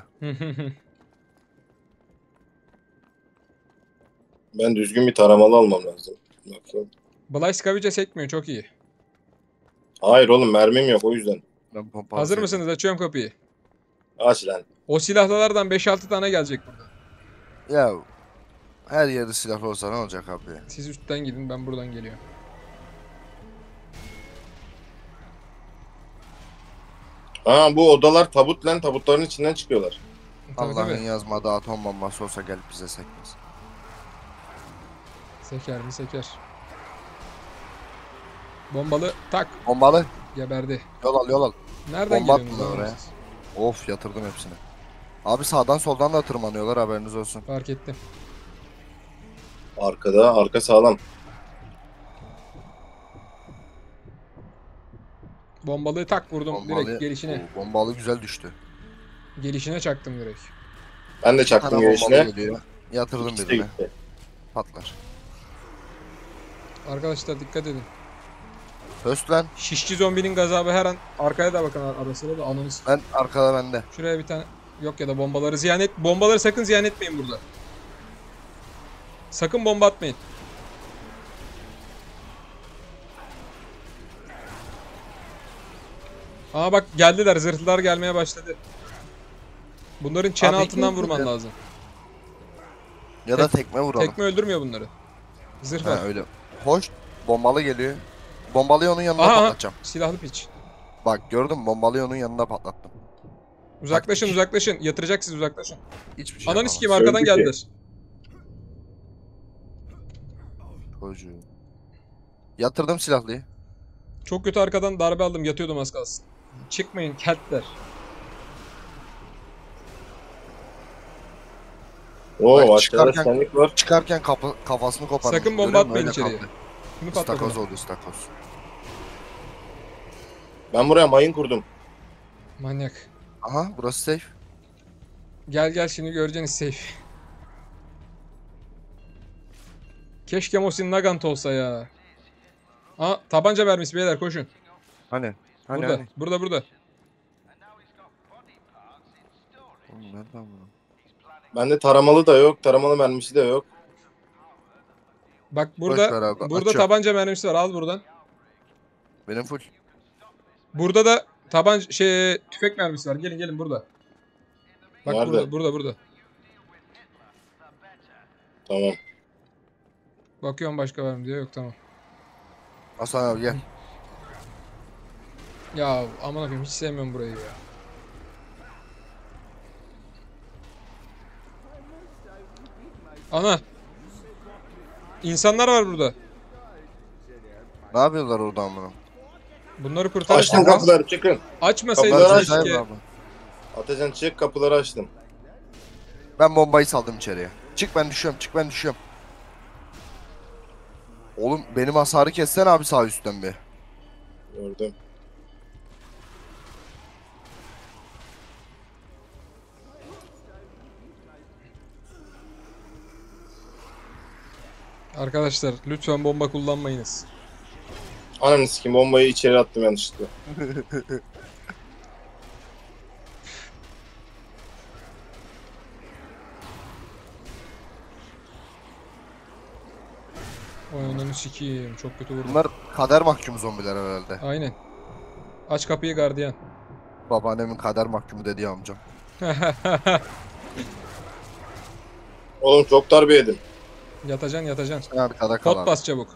Ben düzgün bir taramalı almam lazım. Bakayım. Blaskavic'e sekmiyor, çok iyi. Hayır oğlum mermim yok o yüzden. Ben pompa Hazır alsaydım. mısınız? Açıyorum kapıyı. Aç lan. O silahlılardan 5-6 tane gelecek burada. Ya her yerde silah olsa ne olacak abi? Siz üstten gidin, ben buradan geliyorum. Aa bu odalar tabut lan. Tabutların içinden çıkıyorlar. Tabii Allah'ın tabii. yazmadığı atom bombası olsa gelip bize sekmez. Seker mi seker. Bombalı tak, Bombalı. geberdi. Yol al. Nereden Bomba geliyorsunuz attılar lan oraya. siz? Of yatırdım hepsini. Abi sağdan soldan da tırmanıyorlar haberiniz olsun. Fark ettim. Arkada arka sağlam. Bombalığı tak vurdum direkt gelişine. Bombalı güzel düştü. Gelişine çaktım direkt. Ben de Bir çaktım tane bombalı girişine. geliyor. Yatırdım İkisi de birine. gitti. Patlar. Arkadaşlar dikkat edin. Höst lan. Şişçi zombinin gazabı her an, arkaya da bakın ara sıra da ananı s- Ben arkada bende. Şuraya bir tane yok ya da bombaları ziyan et. Bombaları sakın ziyan etmeyin burada. Sakın bomba atmayın. Aa bak geldiler, zırhlılar gelmeye başladı. Bunların çene Abi, altından ilk vurman önce- lazım. Ya da tekme vuralım. Tekme öldürmüyor bunları. Zırh Ha var. öyle. Hoş. Bombalı geliyor. Bombalıyı onun yanına Aha, aha. patlatacağım. Silahlı piç. Bak gördün mü? Bombalıyı onun yanına patlattım. Uzaklaşın Taktik. uzaklaşın. Yatıracak siz, uzaklaşın. Hiçbir şey Ananı yapamaz. sikeyim, arkadan Öldü ki. geldiler. Çocuğu. Yatırdım silahlıyı. Çok kötü arkadan darbe aldım, yatıyordum az kalsın. Çıkmayın keltler. Oo Bak, aşağıda çıkarken- senlik var. Çıkarken kafasını koparmış. Sakın bomba Görüyor musun? atmayın Öyle içeriye. kaldı. Bunu patlat İstakoz onu. oldu istakoz. Ben buraya mayın kurdum. Manyak. Aha burası safe. Gel gel şimdi göreceksiniz safe. Keşke Mosin Nagant olsa ya. Aa tabanca mermisi beyler koşun. Hani? Hani Burada. hani? Burada. Oğlum nereden bu? Bende taramalı da yok. Taramalı mermisi de yok. Bak Boş ver burada abi, burada açıyorum. tabanca mermisi var. Al buradan. Benim full. Burada da tabanca tüfek mermisi var. Gelin burada. Bak Nerede? burada. Tamam. Bakıyorum başka var mı diye. Yok tamam. Hasan abi gel. Ya aman akıyım hiç sevmiyorum burayı ya. Ana. İnsanlar var burada. Ne yapıyorlar orada amına? Bunları kurtar. Açtım kapıları çıkın. Açmasaydın Kapıları keşke. Açayım abi. Atacan çık kapıları açtım. Ben bombayı saldım içeriye. Çık ben düşüyorum. Oğlum benim hasarı kessen abi sağ üstten bir. Gördüm. Arkadaşlar lütfen bomba kullanmayınız. Ananı sikeyim bombayı içeri attım yanlışlıkla. Oyununu sikeyim. Çok kötü vurdum. Bunlar kader mahkumu zombiler herhalde. Aynen. Aç kapıyı gardiyan. Babaannemin kader mahkumu dediği amcam. Oğlum çok darbe yedim. Yatacaksın. Sen arkada kal Pot abi. bas çabuk.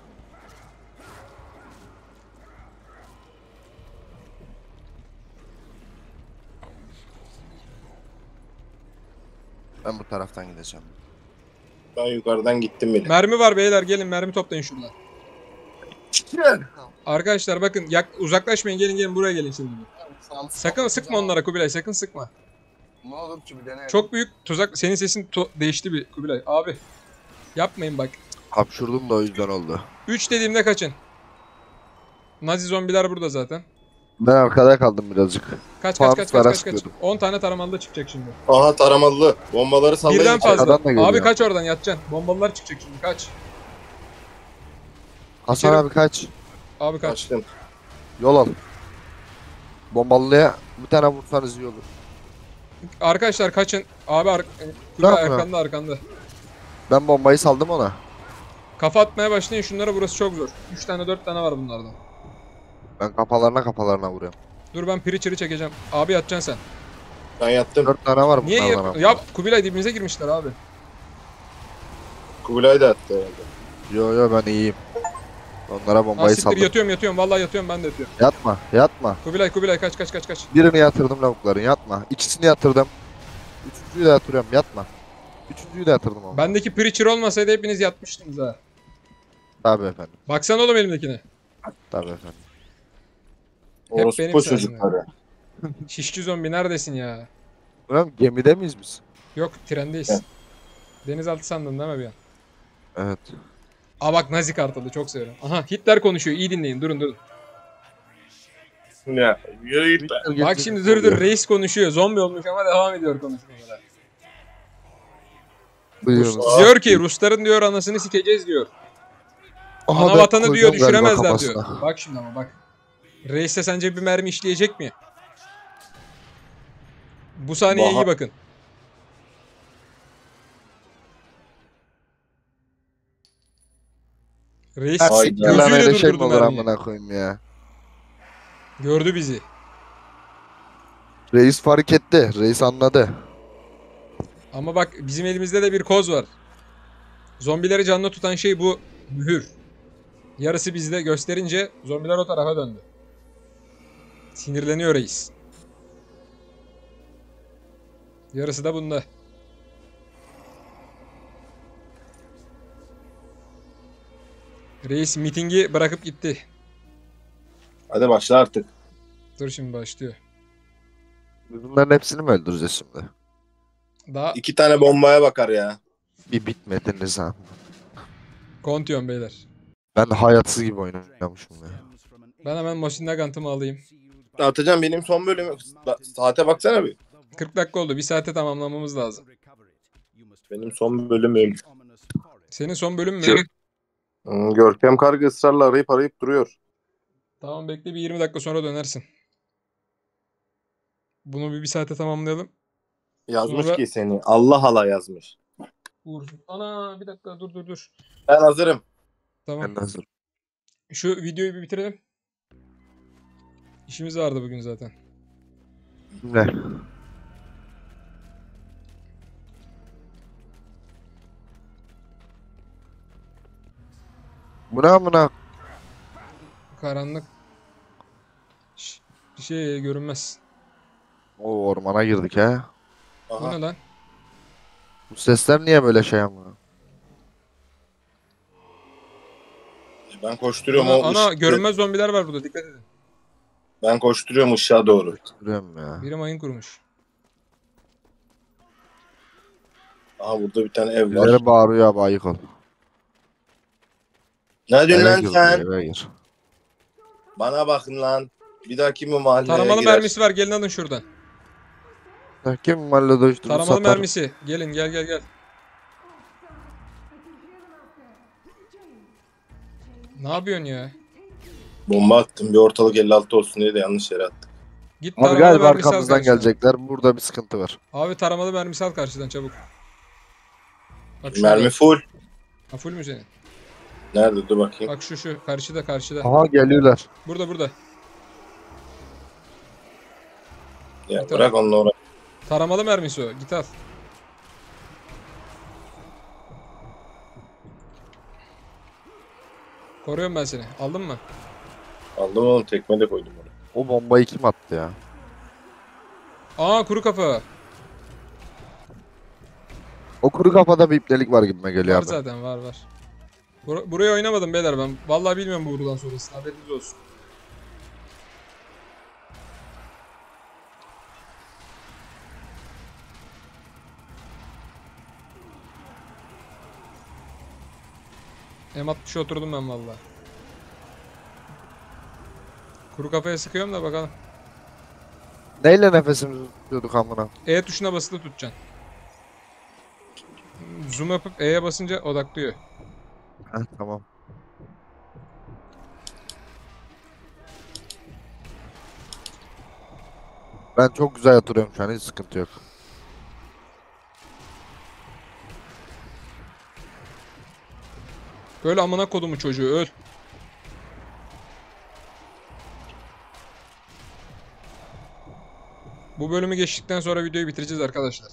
Ben bu taraftan gideceğim. Ben yukarıdan gittim bile. Mermi var beyler gelin mermi toplayın şuradan. Arkadaşlar bakın uzaklaşmayın gelin buraya gelin şimdi. Sakın sıkma onlara Kubilay sakın sıkma. Ne olur ki bir dene. Çok büyük tuzak. Senin sesin değişti bir Kubilay. Abi yapmayın bak. Hapşurdum da o yüzden oldu. 3 dediğimde kaçın. Nazi zombiler burada zaten. Ben arkada kaldım birazcık. Kaç. Faruklara sıkıyordum. 10 tane taramalı da çıkacak şimdi. Aha taramalı. Bombaları sallayın. Birden içeri. fazla. Arkadan da geliyor. Abi kaç oradan yatacaksın. Bombalılar çıkacak şimdi kaç. Hasan İçeri- abi kaç. Abi kaç. Açtım. Yol al. Bombalıya bir tane vursanız iyi olur. Arkadaşlar kaçın. Abi Kubilay yapıyor? arkanda. Ben bombayı saldım ona. Kafa atmaya başlayın şunlara burası çok zor. 3 tane 4 tane var bunlardan. Ben kafalarına vuruyorum. Dur ben Preacher'ı çekeceğim. Abi yatacaksın sen. Ben yattım. 4 tane var Niye bunlardan ama. ya Kubilay dibimize girmişler abi. Kubilay da attı herhalde. Yo ben iyiyim. Onlara bombayı Asiktir saldım. yatıyorum. Vallahi yatıyorum ben de yatıyorum. Yatma. Kubilay kaç. Birini yatırdım lavukların yatma. İkisini yatırdım. Üçüncüyü de yatırıyorum yatma. Üçüncüyü de yatırdım ama. Bendeki Preacher olmasaydı hepiniz yatmıştınız ha. Tabii efendim. Baksana oğlum elimdekine. Tabii efendim. benim Orospu sayemde. çocukları. Şişçi zombi neredesin ya? Ulan gemide miyiz biz? Yok trendeyiz. Evet. Denizaltı sandın değil mi bir an? Evet. Aa bak Nazi kartalı çok severim. Aha Hitler konuşuyor iyi dinleyin durun. Ya yürü git lan. Bak şimdi dur reis konuşuyor. Zombi olmuş ama devam ediyor konuşmaya. Duyuyoruz. Diyor ki Rusların diyor anasını sikeceğiz diyor. Aha, Ana ben vatanı diyor koyacağım galiba düşüremezler kafasına. diyor. Bak şimdi ama bak. Reis'e sence bir mermi işleyecek mi? Bu sahneye iyi bakın. Reis Hayda. Lan gözüyle öyle şey mi durdurdu olur mermiyi. amına koyayım ya. Gördü bizi. Reis fark etti. Reis anladı. Ama bak bizim elimizde de bir koz var. Zombileri canlı tutan şey bu mühür. Yarısı bizde gösterince zombiler o tarafa döndü. Sinirleniyor reis. Yarısı da bunda. Reis mitingi bırakıp gitti. Hadi başla artık. Dur şimdi başlıyor. Bunların hepsini mi öldüreceğiz şimdi? Daha 2 tane bombaya bakar ya. Bir bitmediniz ha. Kontiyon beyler. Ben de hayatsız gibi oynamışım ya. Ben hemen Machine Nagant'ımı alayım. Atacağım benim son bölümü. Saate baksana bir. 40 dakika oldu. Bir saate tamamlamamız lazım. Benim son bölümüm. Senin son bölüm mü? Görkem Kargı ısrarla arayıp duruyor. Tamam bekle bir 20 dakika sonra dönersin. Bunu bir saate tamamlayalım. Yazmış Sonra- ki seni. Allah Allah yazmış. Uğur. Ana bir dakika dur. Ben hazırım. Tamam. Ben de hazır. Şu videoyu bir bitirelim. İşimiz vardı bugün zaten. Ne? Bu ne amına? Karanlık. Bir şey görünmez. O ormana girdik ha. Bu Aha. ne lan? Bu sesler niye böyle şey amına? Ben koşturuyorum Ana görünmez zombiler var burada dikkat edin. Ben koşturuyorum ışığa doğru. Duruyorum ya. Biri mayın kurmuş. Aha burada bir tane ev var. Birileri bağırıyor abi ayık ol. Ne diyorsun Eve lan gir, sen? eve gir. Bana bakın lan. Bir dahaki mi mahalleye Taramalı girer? mermisi var gelin alın şuradan. Ya kim mahallede uyuşturucu Taramalı satar? mermisi. Gelin gel. Ne yapıyorsun ya? Bomba attım. Bir ortalık 56 olsun diye de yanlış yere attım. Git Abi taramalı galiba mermisi al arkamızdan karşıdan. gelecekler. Burada bir sıkıntı var. Abi taramalı mermisi al karşıdan çabuk. Bak şurada. Mermi full. Ha, full mü senin? Nerede? Dur bakayım. Bak şu karşıda. Aha geliyorlar. Burada. Ya bırak onunla uğraş. Taramalı mermisi o. Git al. Koruyorum ben seni. Aldın mı? Aldım oğlum. Tekme de koydum oraya. O bombayı kim attı ya? Aa kuru kafa. O kuru kafada bir ipnelik var gibime geliyor Var abi. zaten var. Buraya oynamadım beyler ben. Vallahi bilmiyorum bu buradan sonrasını. Haberiniz olsun. M60'a oturdum ben vallahi. Kuru kafaya sıkıyorum da bakalım. Neyle nefesimizi tutuyorduk amına? E tuşuna basılı tutacaksın. Zoom yapıp E'ye basınca odaklıyor. Heh tamam. Ben çok güzel yatırıyorum şu an hiç sıkıntı yok. Böyle amına kodumu çocuğu öl. Bu bölümü geçtikten sonra videoyu bitireceğiz arkadaşlar.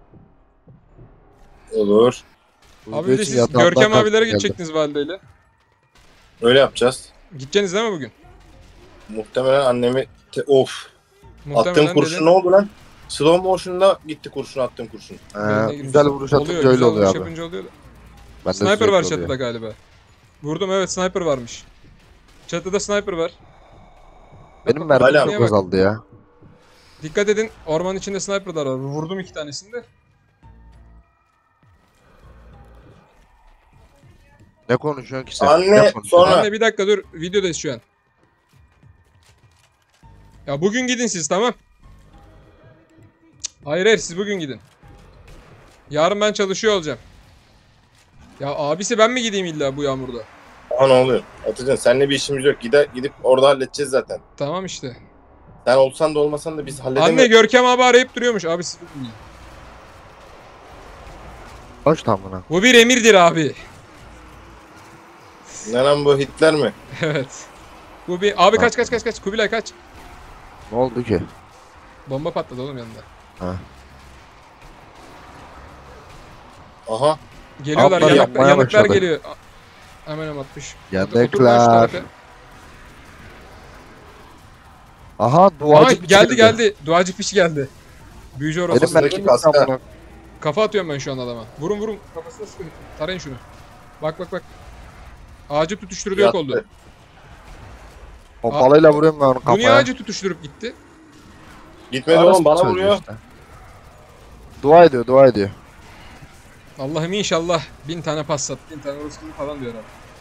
Olur. Bu Abi video bir de için siz yatağımdan Görkem kalktım abilere geldim. gidecektiniz valideyle. Öyle yapacağız. Gideceksiniz değil mi bugün? Muhtemelen annemi... Of. Muhtemelen Attığım kurşun dedin. ne oldu lan? Slow motion'da gitti kurşun attığım kurşun. Beynine girmiş. Güzel vuruş atınca Oluyor, öyle güzel oluyor vuruş abi. yapınca oluyor da. Ben de Sniper sürekli var oluyor. çatıda galiba. Vurdum evet sniper varmış. Çatıda sniper var. Benim Hala mermim bak. çok azaldı ya. Dikkat edin ormanın içinde sniperlar var. Vurdum 2 tanesini de. Ne konuşuyorsun ki sen? Anne, Ne konuşuyorsun? sonra- Anne bir dakika dur videodayız şu an. Ya bugün gidin siz tamam. Hayır siz bugün gidin. Yarın ben çalışıyor olacağım. Ya abisi ben mi gideyim illa bu yağmurda? Aha ne oluyor? Atacan seninle bir işimiz yok. Gidip orada halledeceğiz zaten. Tamam işte. Sen olsan da olmasan da biz halledemeyiz. Anne Görkem abi arayıp duruyormuş. Abi siz bugün gidin. Hoş tamına. Bu bir emirdir abi. Ne lan bu Hitler mi? Evet. Bu bir... Abi kaç. Kubilay kaç. Ne oldu ki? Bomba patladı oğlum yanında. Ha. Aha. Geliyorlar Atlar yanıklar yapmaya başladı. geliyor. Hemen atmış. Yanıklar. Aha duacı Aha, piç geldi. Duacı piç geldi. Büyücü Benim orası. Kafasındaki mermim kaska. amına. Kafa atıyorum ben şu an adama. Vurun. Kafasına sıkın. Tarayın şunu. Bak. Ağacı tutuşturdu yok oldu. Yattı. Pompalıyla vuruyorum ben onu Bu niye kafaya. ağacı tutuşturup gitti? Gitmedi Arası oğlum bana çocuğu vuruyor. işte. Dua ediyor. Allah'ım inşallah 1000 tane passat, 1000 tane Rus kızı falan diyor abi.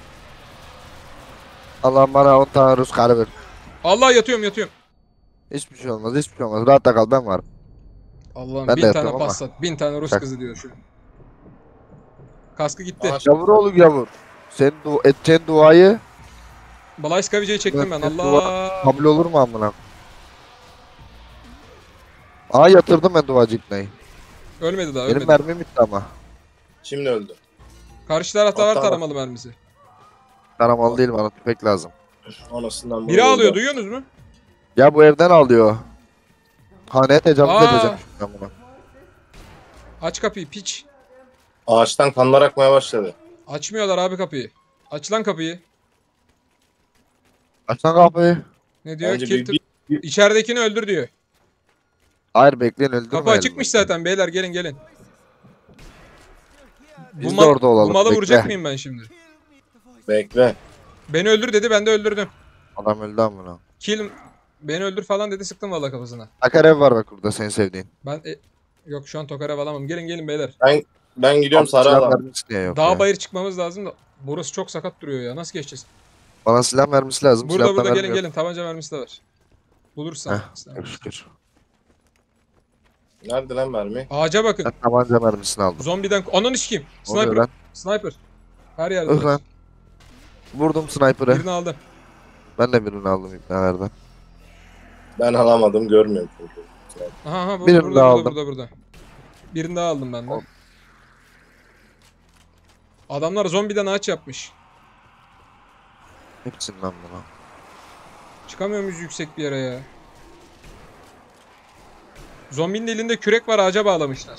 Allah'ım bana 10 tane Rus karı ver. Allah yatıyorum. Hiçbir şey olmaz, hiçbir şey olmaz. Rahatta kal, ben varım. Allah'ım Ben de 1000 tane yatıyorum ama. passat, 1000 tane Rus Şak. kızı diyor şu. Kaskı gitti. Aha, Yavur oğlum yavur. Sen edeceğin duayı Blaise Kavica'yı çektim ben. Ben Allah. kabul olur mu amına? Aa yatırdım ben duacı ipneyi. Ölmedi daha, Benim ölmedi. mermim bitti ama. Şimdi öldü. Karşı tarafta var Hatta- taramalı mermisi. Taramalı değil, bana tüfek lazım. Anasından Biri ağlıyor, duyuyorsunuz mu? Ya bu evden alıyor. Haneye tecavüz Aa. edeceğim ben buna. Aç kapıyı piç. Ağaçtan kanlar akmaya başladı. Açmıyorlar abi kapıyı. Aç lan kapıyı. Aç lan kapıyı. Ne diyor? Bence Kill bir- İçeridekini öldür diyor. Hayır bekleyin, öldürmeyelim. Kapı açıkmış zaten beyler, gelin. Biz de orada olalım, Bu malı bekle. vuracak mıyım ben şimdi? Bekle. Beni öldür dedi, ben de öldürdüm. Adam öldü amına. Kill beni öldür falan dedi, sıktım valla kafasına. Akarev var bak burada, senin sevdiğin. Ben yok şu an Tokarev alamam. Gelin beyler. Ben gidiyorum sarı Silah alan. mermisi niye yok Dağ ya? bayır çıkmamız lazım da burası çok sakat duruyor ya. Nasıl geçeceğiz? Bana silah mermisi lazım. Burada silahta mermi gelin yok. gelin. Tabanca mermisi de var. Bulursan. Çok şükür. Nerede lan mermi? Ağaca bakın. Ben tabanca mermisini aldım. Zombiden... Ananı sikeyim. Ne oluyor Sniper. lan? Sniper. Her yerde. Öh lan. Vurdum sniper'ı. Birini aldım. Ben de birini aldım ipnelerden. Ben alamadım, görmüyorum çünkü. Aha burada, Birini burada, daha burada, aldım. burada. Birini daha aldım ben de. Al. Adamlar zombiden ağaç yapmış. Hepsinden buna. Çıkamıyor muyuz yüksek bir yere ya? Zombinin elinde kürek var, ağaca bağlamışlar.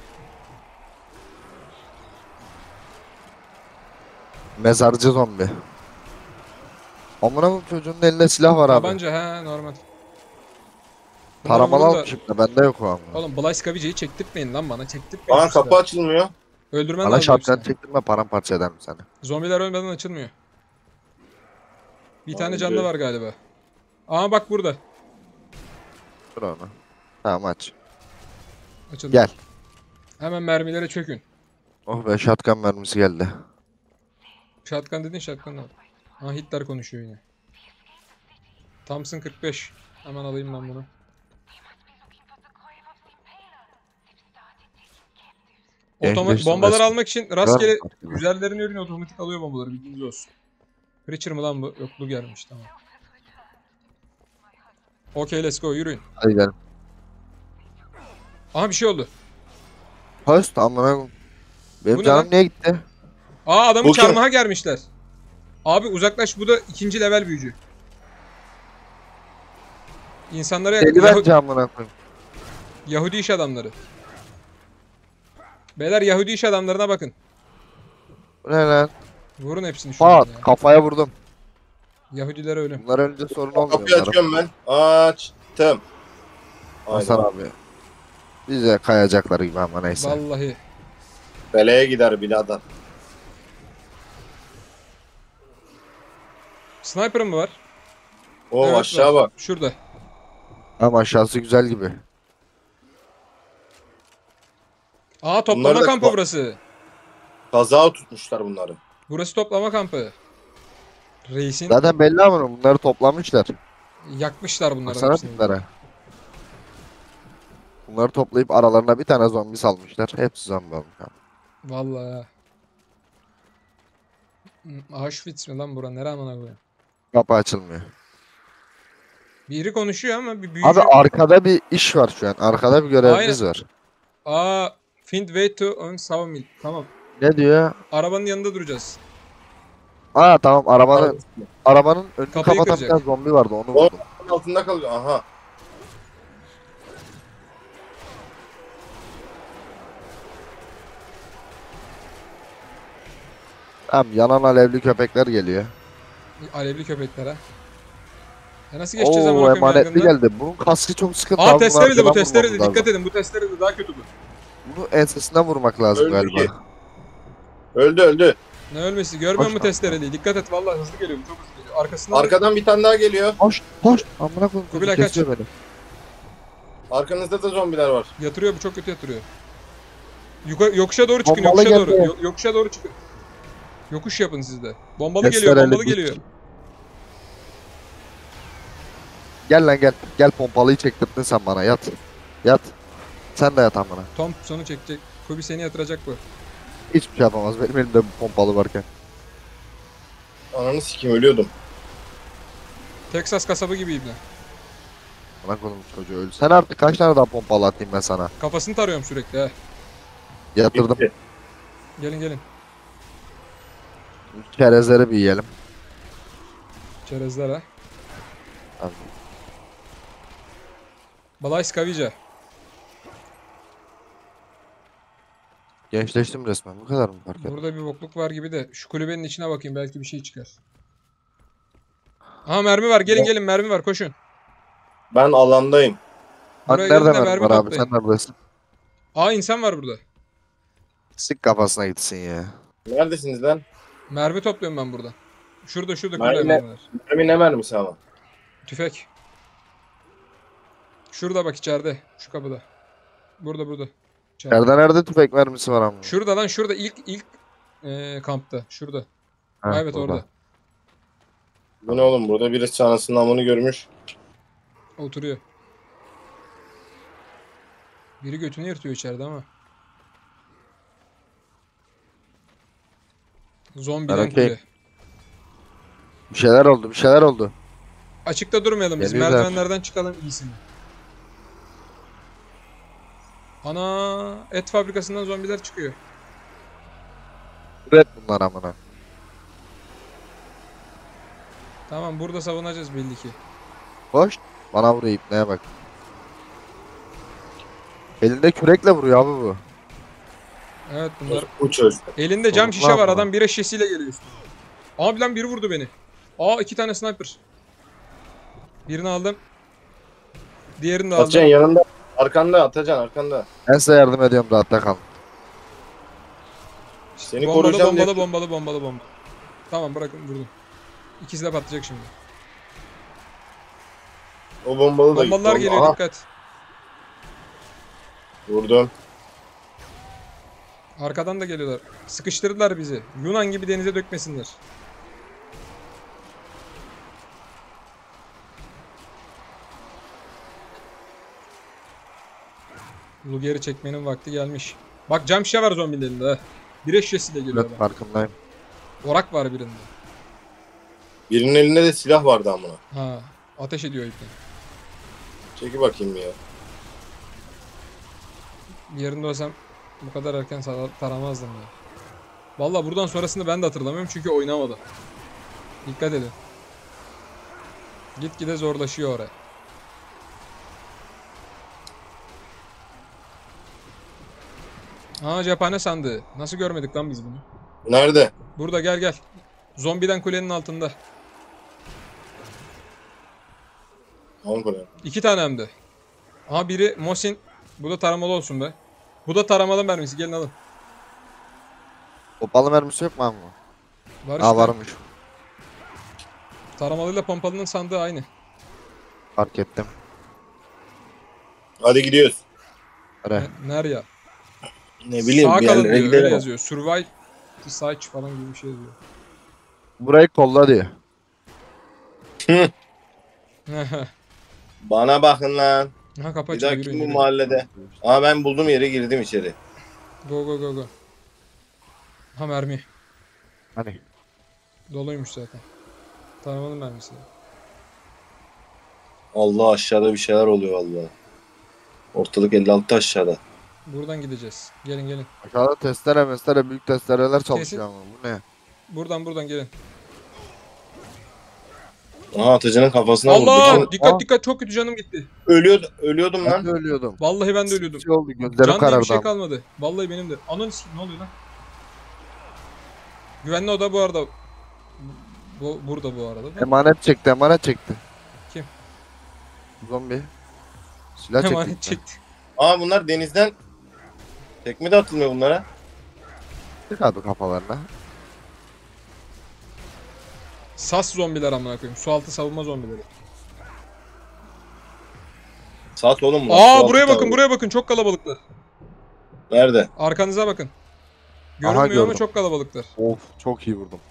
Mezarcı zombi. Amına bu çocuğun elinde silah var abi. Tabanca he normal. Taramalı Bunlar burada- almışım da bende yok o amına. Oğlum Blaise Kavica'yı çektirtmeyin lan bana. Çektirtmeyin. Bana işte. kapı açılmıyor. Öldürmen Bana lazım şapkan hepsini. çektirme, paramparça ederim seni. Zombiler ölmeden açılmıyor. Bir tane Bence- canlı var galiba. Aa bak burada. Dur onu. Tamam aç. Açıldı. Gel. Hemen mermilere çökün. Oh be, shotgun mermisi geldi. Shotgun dedin, shotgun al. Ha Hitler konuşuyor yine. Thompson 45. Hemen alayım ben bunu. English Bombalar West. almak için rastgele Var mı? üzerlerine ürün otomatik alıyor bombaları, bilginiz olsun. Preacher mı lan bu? Yok bu gelmiş, tamam. Okey let's go, yürüyün. Hadi gidelim. Aha bir şey oldu. Host amına koyayım. Benim Bu ne canım lan? niye gitti? Aa adamı Bu kim? çarmıha germişler. Abi uzaklaş, bu da 2. level büyücü. İnsanlara Deli bence amına koyayım. Yahudi iş adamları. Beyler Yahudi iş adamlarına bakın. Bu ne lan? Vurun hepsini şuradan Pat ya. kafaya vurdum. Yahudilere ölüm. Bunlar önce sorun olmuyor. Kapıyı bunların. açıyorum ben. Açtım. Hasan Hayda. abi. Bize kayacaklar gibi ama neyse. Vallahi. Beleye gider birader. Sniper'ın mı var? O Evet, aşağı var. bak. Şurada. Ama aşağısı güzel gibi. Aa toplama Bunlar da- kampı burası. Kazağı tutmuşlar bunları. Burası toplama kampı. Reisin Zaten belli ama bunları toplamışlar. yakmışlar bunların Baksana hepsini. tiplere. Bunları toplayıp aralarına bir tane zombi salmışlar. Hepsi zombi olmuş. Vallahi. Auschwitz mi lan bura? Nere amına koyayım? Kapı açılmıyor. Biri konuşuyor ama bir büyücü. Abi arkada bir iş var şu an. Arkada bir görevimiz var. Aa, find way to on sawmill. Tamam. Ne diyor? Arabanın yanında duracağız. Aa tamam, arabanın önünü Kapıyı kapatan bir kıracak. tane zombi vardı, onu vurdum. Altında kalıyor. Aha. Tamam, yanan alevli köpekler geliyor. Alevli köpeklere. Ya nasıl geçeceğiz amına Oo, koyayım emanetli yangından? geldi. Bunun kaskı çok sıkıntı. Aa abi, bunu testereli bu arkadan testereli. vurmamız Dikkat lazım. edin, bu testereli daha kötü bu. Bunu ensesinden vurmak lazım Öldü galiba. ki. Öldü. Ne ölmesi? Görmüyor musun Hoş testereliyi? Dikkat et vallahi hızlı geliyor, bu çok hızlı geliyor. Arkasından Arkadan bir tane daha geliyor. Hoş. Amına koyayım. Kubilay çocuk kaç. kesiyor beni. Arkanızda da zombiler var. yatırıyor, bu çok kötü yatırıyor. Yokuşa doğru çıkın, Bombalı yokuşa doğru. geldi. Yokuşa doğru çıkın. Yokuş yapın siz de. Bombalı geliyor, Testereli bombalı bir- geliyor. Gel lan gel. Gel pompalıyı çektirdin sen bana yat. Yat. Sen de yat amına. Tom sonu çekecek. Kobe seni yatıracak bu. Hiçbir şey yapamaz. Benim elimde bu pompalı varken. Ananı sikeyim ölüyordum. Texas kasabı gibiyim lan. Bana konum çocuğu öldü. Sen artık kaç tane daha pompalı atayım ben sana? Kafasını tarıyorum sürekli ha. Yatırdım. Bitti. Gelin gelin. Çerezleri bir yiyelim. Çerezler ha. Abi. Balay Kavica. Gençleştim resmen. Bu kadar mı fark ettin? Burada bir bokluk var gibi de şu kulübenin içine bakayım belki bir şey çıkar. Aha mermi var. Gelin gelin mermi var koşun. Ben alandayım. Hani Buraya nerede gelin de mermi mermi var abi? toplayın. Sen neredesin? Aa insan var burada. Sik kafasına gitsin ya. Neredesiniz lan? Mermi topluyorum ben buradan. Şurada Mermi kulübe ne? mermiler. Mermi ne mermisi ama? Tüfek. Şurada bak içeride. Şu kapıda. Burada. İçeride. Nerede tüfek mermisi var ama? Şurada lan şurada ilk kampta. Şurada. Ha, Evet orada. Bu ne oğlum? Burada birisi anasının amını görmüş. Oturuyor. Biri götünü yırtıyor içeride ama. Zombiden Ben okey. kule. Bir şeyler oldu, bir şeyler oldu. Açıkta durmayalım biz. Geliyorlar. Merdivenlerden çıkalım iyisini. Ana et fabrikasından zombiler çıkıyor. Red bunlar amına. Tamam burada savunacağız belli ki. Hoş. Bana vuruyor ipneye bak. Elinde kürekle vuruyor abi bu. Evet bunlar. Bu çocuk. Elinde cam Oğlum, şişe ne var. yapma? Adam bira şişesiyle geliyor üstüne. Abi lan biri vurdu beni. Aa 2 tane sniper. Birini aldım. Diğerini de aldım. Atacan yanında. Arkanda Atacan arkanda. Ben size yardım ediyorum rahatta kalın. Seni Bombalı koruyacağım diye. bomba. Tamam bırakın vurdum. İkisi de patlayacak şimdi. O bombalı da Bombalılar gitti. geliyor Aha, dikkat. vurdum. Arkadan da geliyorlar. Sıkıştırdılar bizi. Yunan gibi denize dökmesinler. Luger'i çekmenin vakti gelmiş. Bak cam şişe var zombinin elinde ha. Bir eşyası da geliyor Evet adam. farkındayım. Orak var birinde. Birinin elinde de silah vardı amına. Ha, ateş ediyor iple. Çeki bakayım ya. Bir yerinde olsam bu kadar erken taramazdım ya. Valla buradan sonrasını ben de hatırlamıyorum çünkü oynamadım. Dikkat edin. Gitgide zorlaşıyor oraya. Aa cephane sandığı. Nasıl görmedik lan biz bunu? Nerede? Burada gel. Zombiden kulenin altında. Ankara. 2 tane hem de. Aha biri Mosin. Bu da taramalı olsun be. Bu da taramalı mermisi. Gelin alın. Pompalı mermisi yok mu abi? Var Aa işte. varmış. Taramalıyla pompalının sandığı aynı. Fark ettim. Hadi gidiyoruz. Hadi. Nerya? Ne bileyim Sağ bir kalın yerlere diyor. Öyle gidelim. yazıyor. Survive the Siege falan gibi bir şey yazıyor. Burayı kolla diyor. Bana bakın lan. Ha kapı Bir açıldı. dahaki Yürüyün. bu mahallede. Aa ben buldum yere girdim içeri. Go. Ha mermi. Hani. Doluymuş zaten. Taramalı mermisi. Allah aşağıda bir şeyler oluyor vallahi. Ortalık 56 aşağıda. Buradan gideceğiz. Gelin. Aşağıda testere büyük testereler çalışıyor ama bu ne? Buradan gelin. Aha Atacan'ın kafasına Allah! vurdu. Dikkat çok kötü canım gitti. Ölüyordum Ben lan. de ölüyordum. Vallahi ben de ölüyordum. Bir şey oldu gözlerim Can diye bir karardı şey ama. kalmadı. Vallahi benim de. Ananı s*** ne oluyor lan? Güvenli oda bu arada. Burada bu arada. Emanet çekti. Kim? Zombi. Silah çekti. Emanet çekti. Aa bunlar denizden tekme de atılmıyor bunlara. Tık abi kafalarına. Sas zombiler amına koyayım. Sualtı savunma zombileri. Saat oğlum bunlar. Aa Sualtı buraya bakın tabii. buraya bakın çok kalabalıklar. Nerede? Arkanıza bakın. Aha, Görünmüyor ama gördüm. çok kalabalıklar. Of çok iyi vurdum.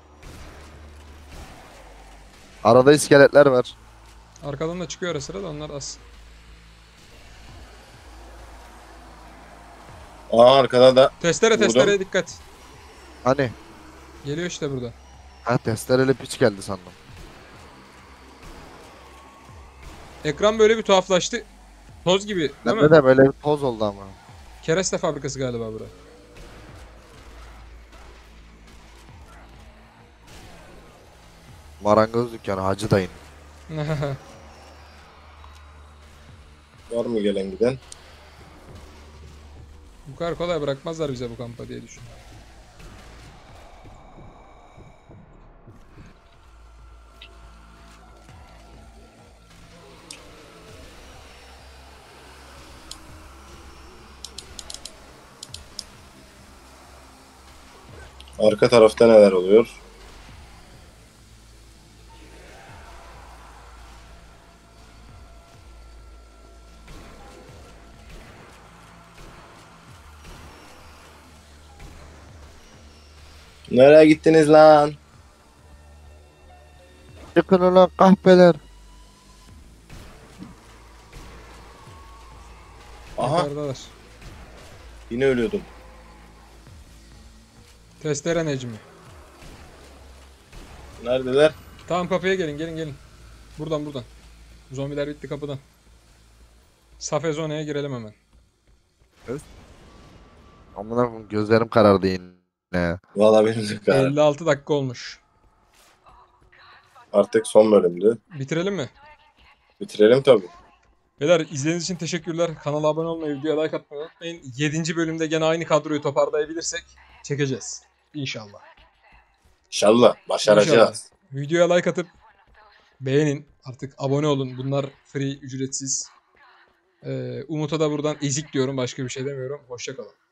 Arada iskeletler var. Arkadan da çıkıyor ara sıra da onlar az. Aa arkada da Testere Vurdum. testereye dikkat. Hani? Geliyor işte burada. Ha testereli piç geldi sandım. Ekran böyle bir tuhaflaştı. Toz gibi değil mi? Bende de böyle bir toz oldu ama. Kereste fabrikası galiba bura. Marangoz dükkanı Hacı dayın. var mı gelen giden? Bu kadar kolay bırakmazlar bize bu kampa diye düşünüyorum. Arka tarafta neler oluyor? Nereye gittiniz lan? Çıkın ulan kahpeler. Aha Yukarıdalar. yine ölüyordum. Testere Necmi. Neredeler? Tamam kapıya gelin gelin. Buradan. Zombiler bitti kapıdan. Safezone'ye girelim hemen. Amına koyayım gözlerim karardı yine. Valla benim de karar. 56 dakika olmuş. Artık son bölümdü. Bitirelim mi? Bitirelim tabii. Beyler izlediğiniz için teşekkürler. Kanala abone olmayı, videoya like atmayı unutmayın. 7. bölümde gene aynı kadroyu toparlayabilirsek çekeceğiz. İnşallah. İnşallah başaracağız. Videoya like atıp beğenin. Artık abone olun. Bunlar free, ücretsiz. Umut'a da buradan ezik diyorum. Başka bir şey demiyorum. Hoşça kalın.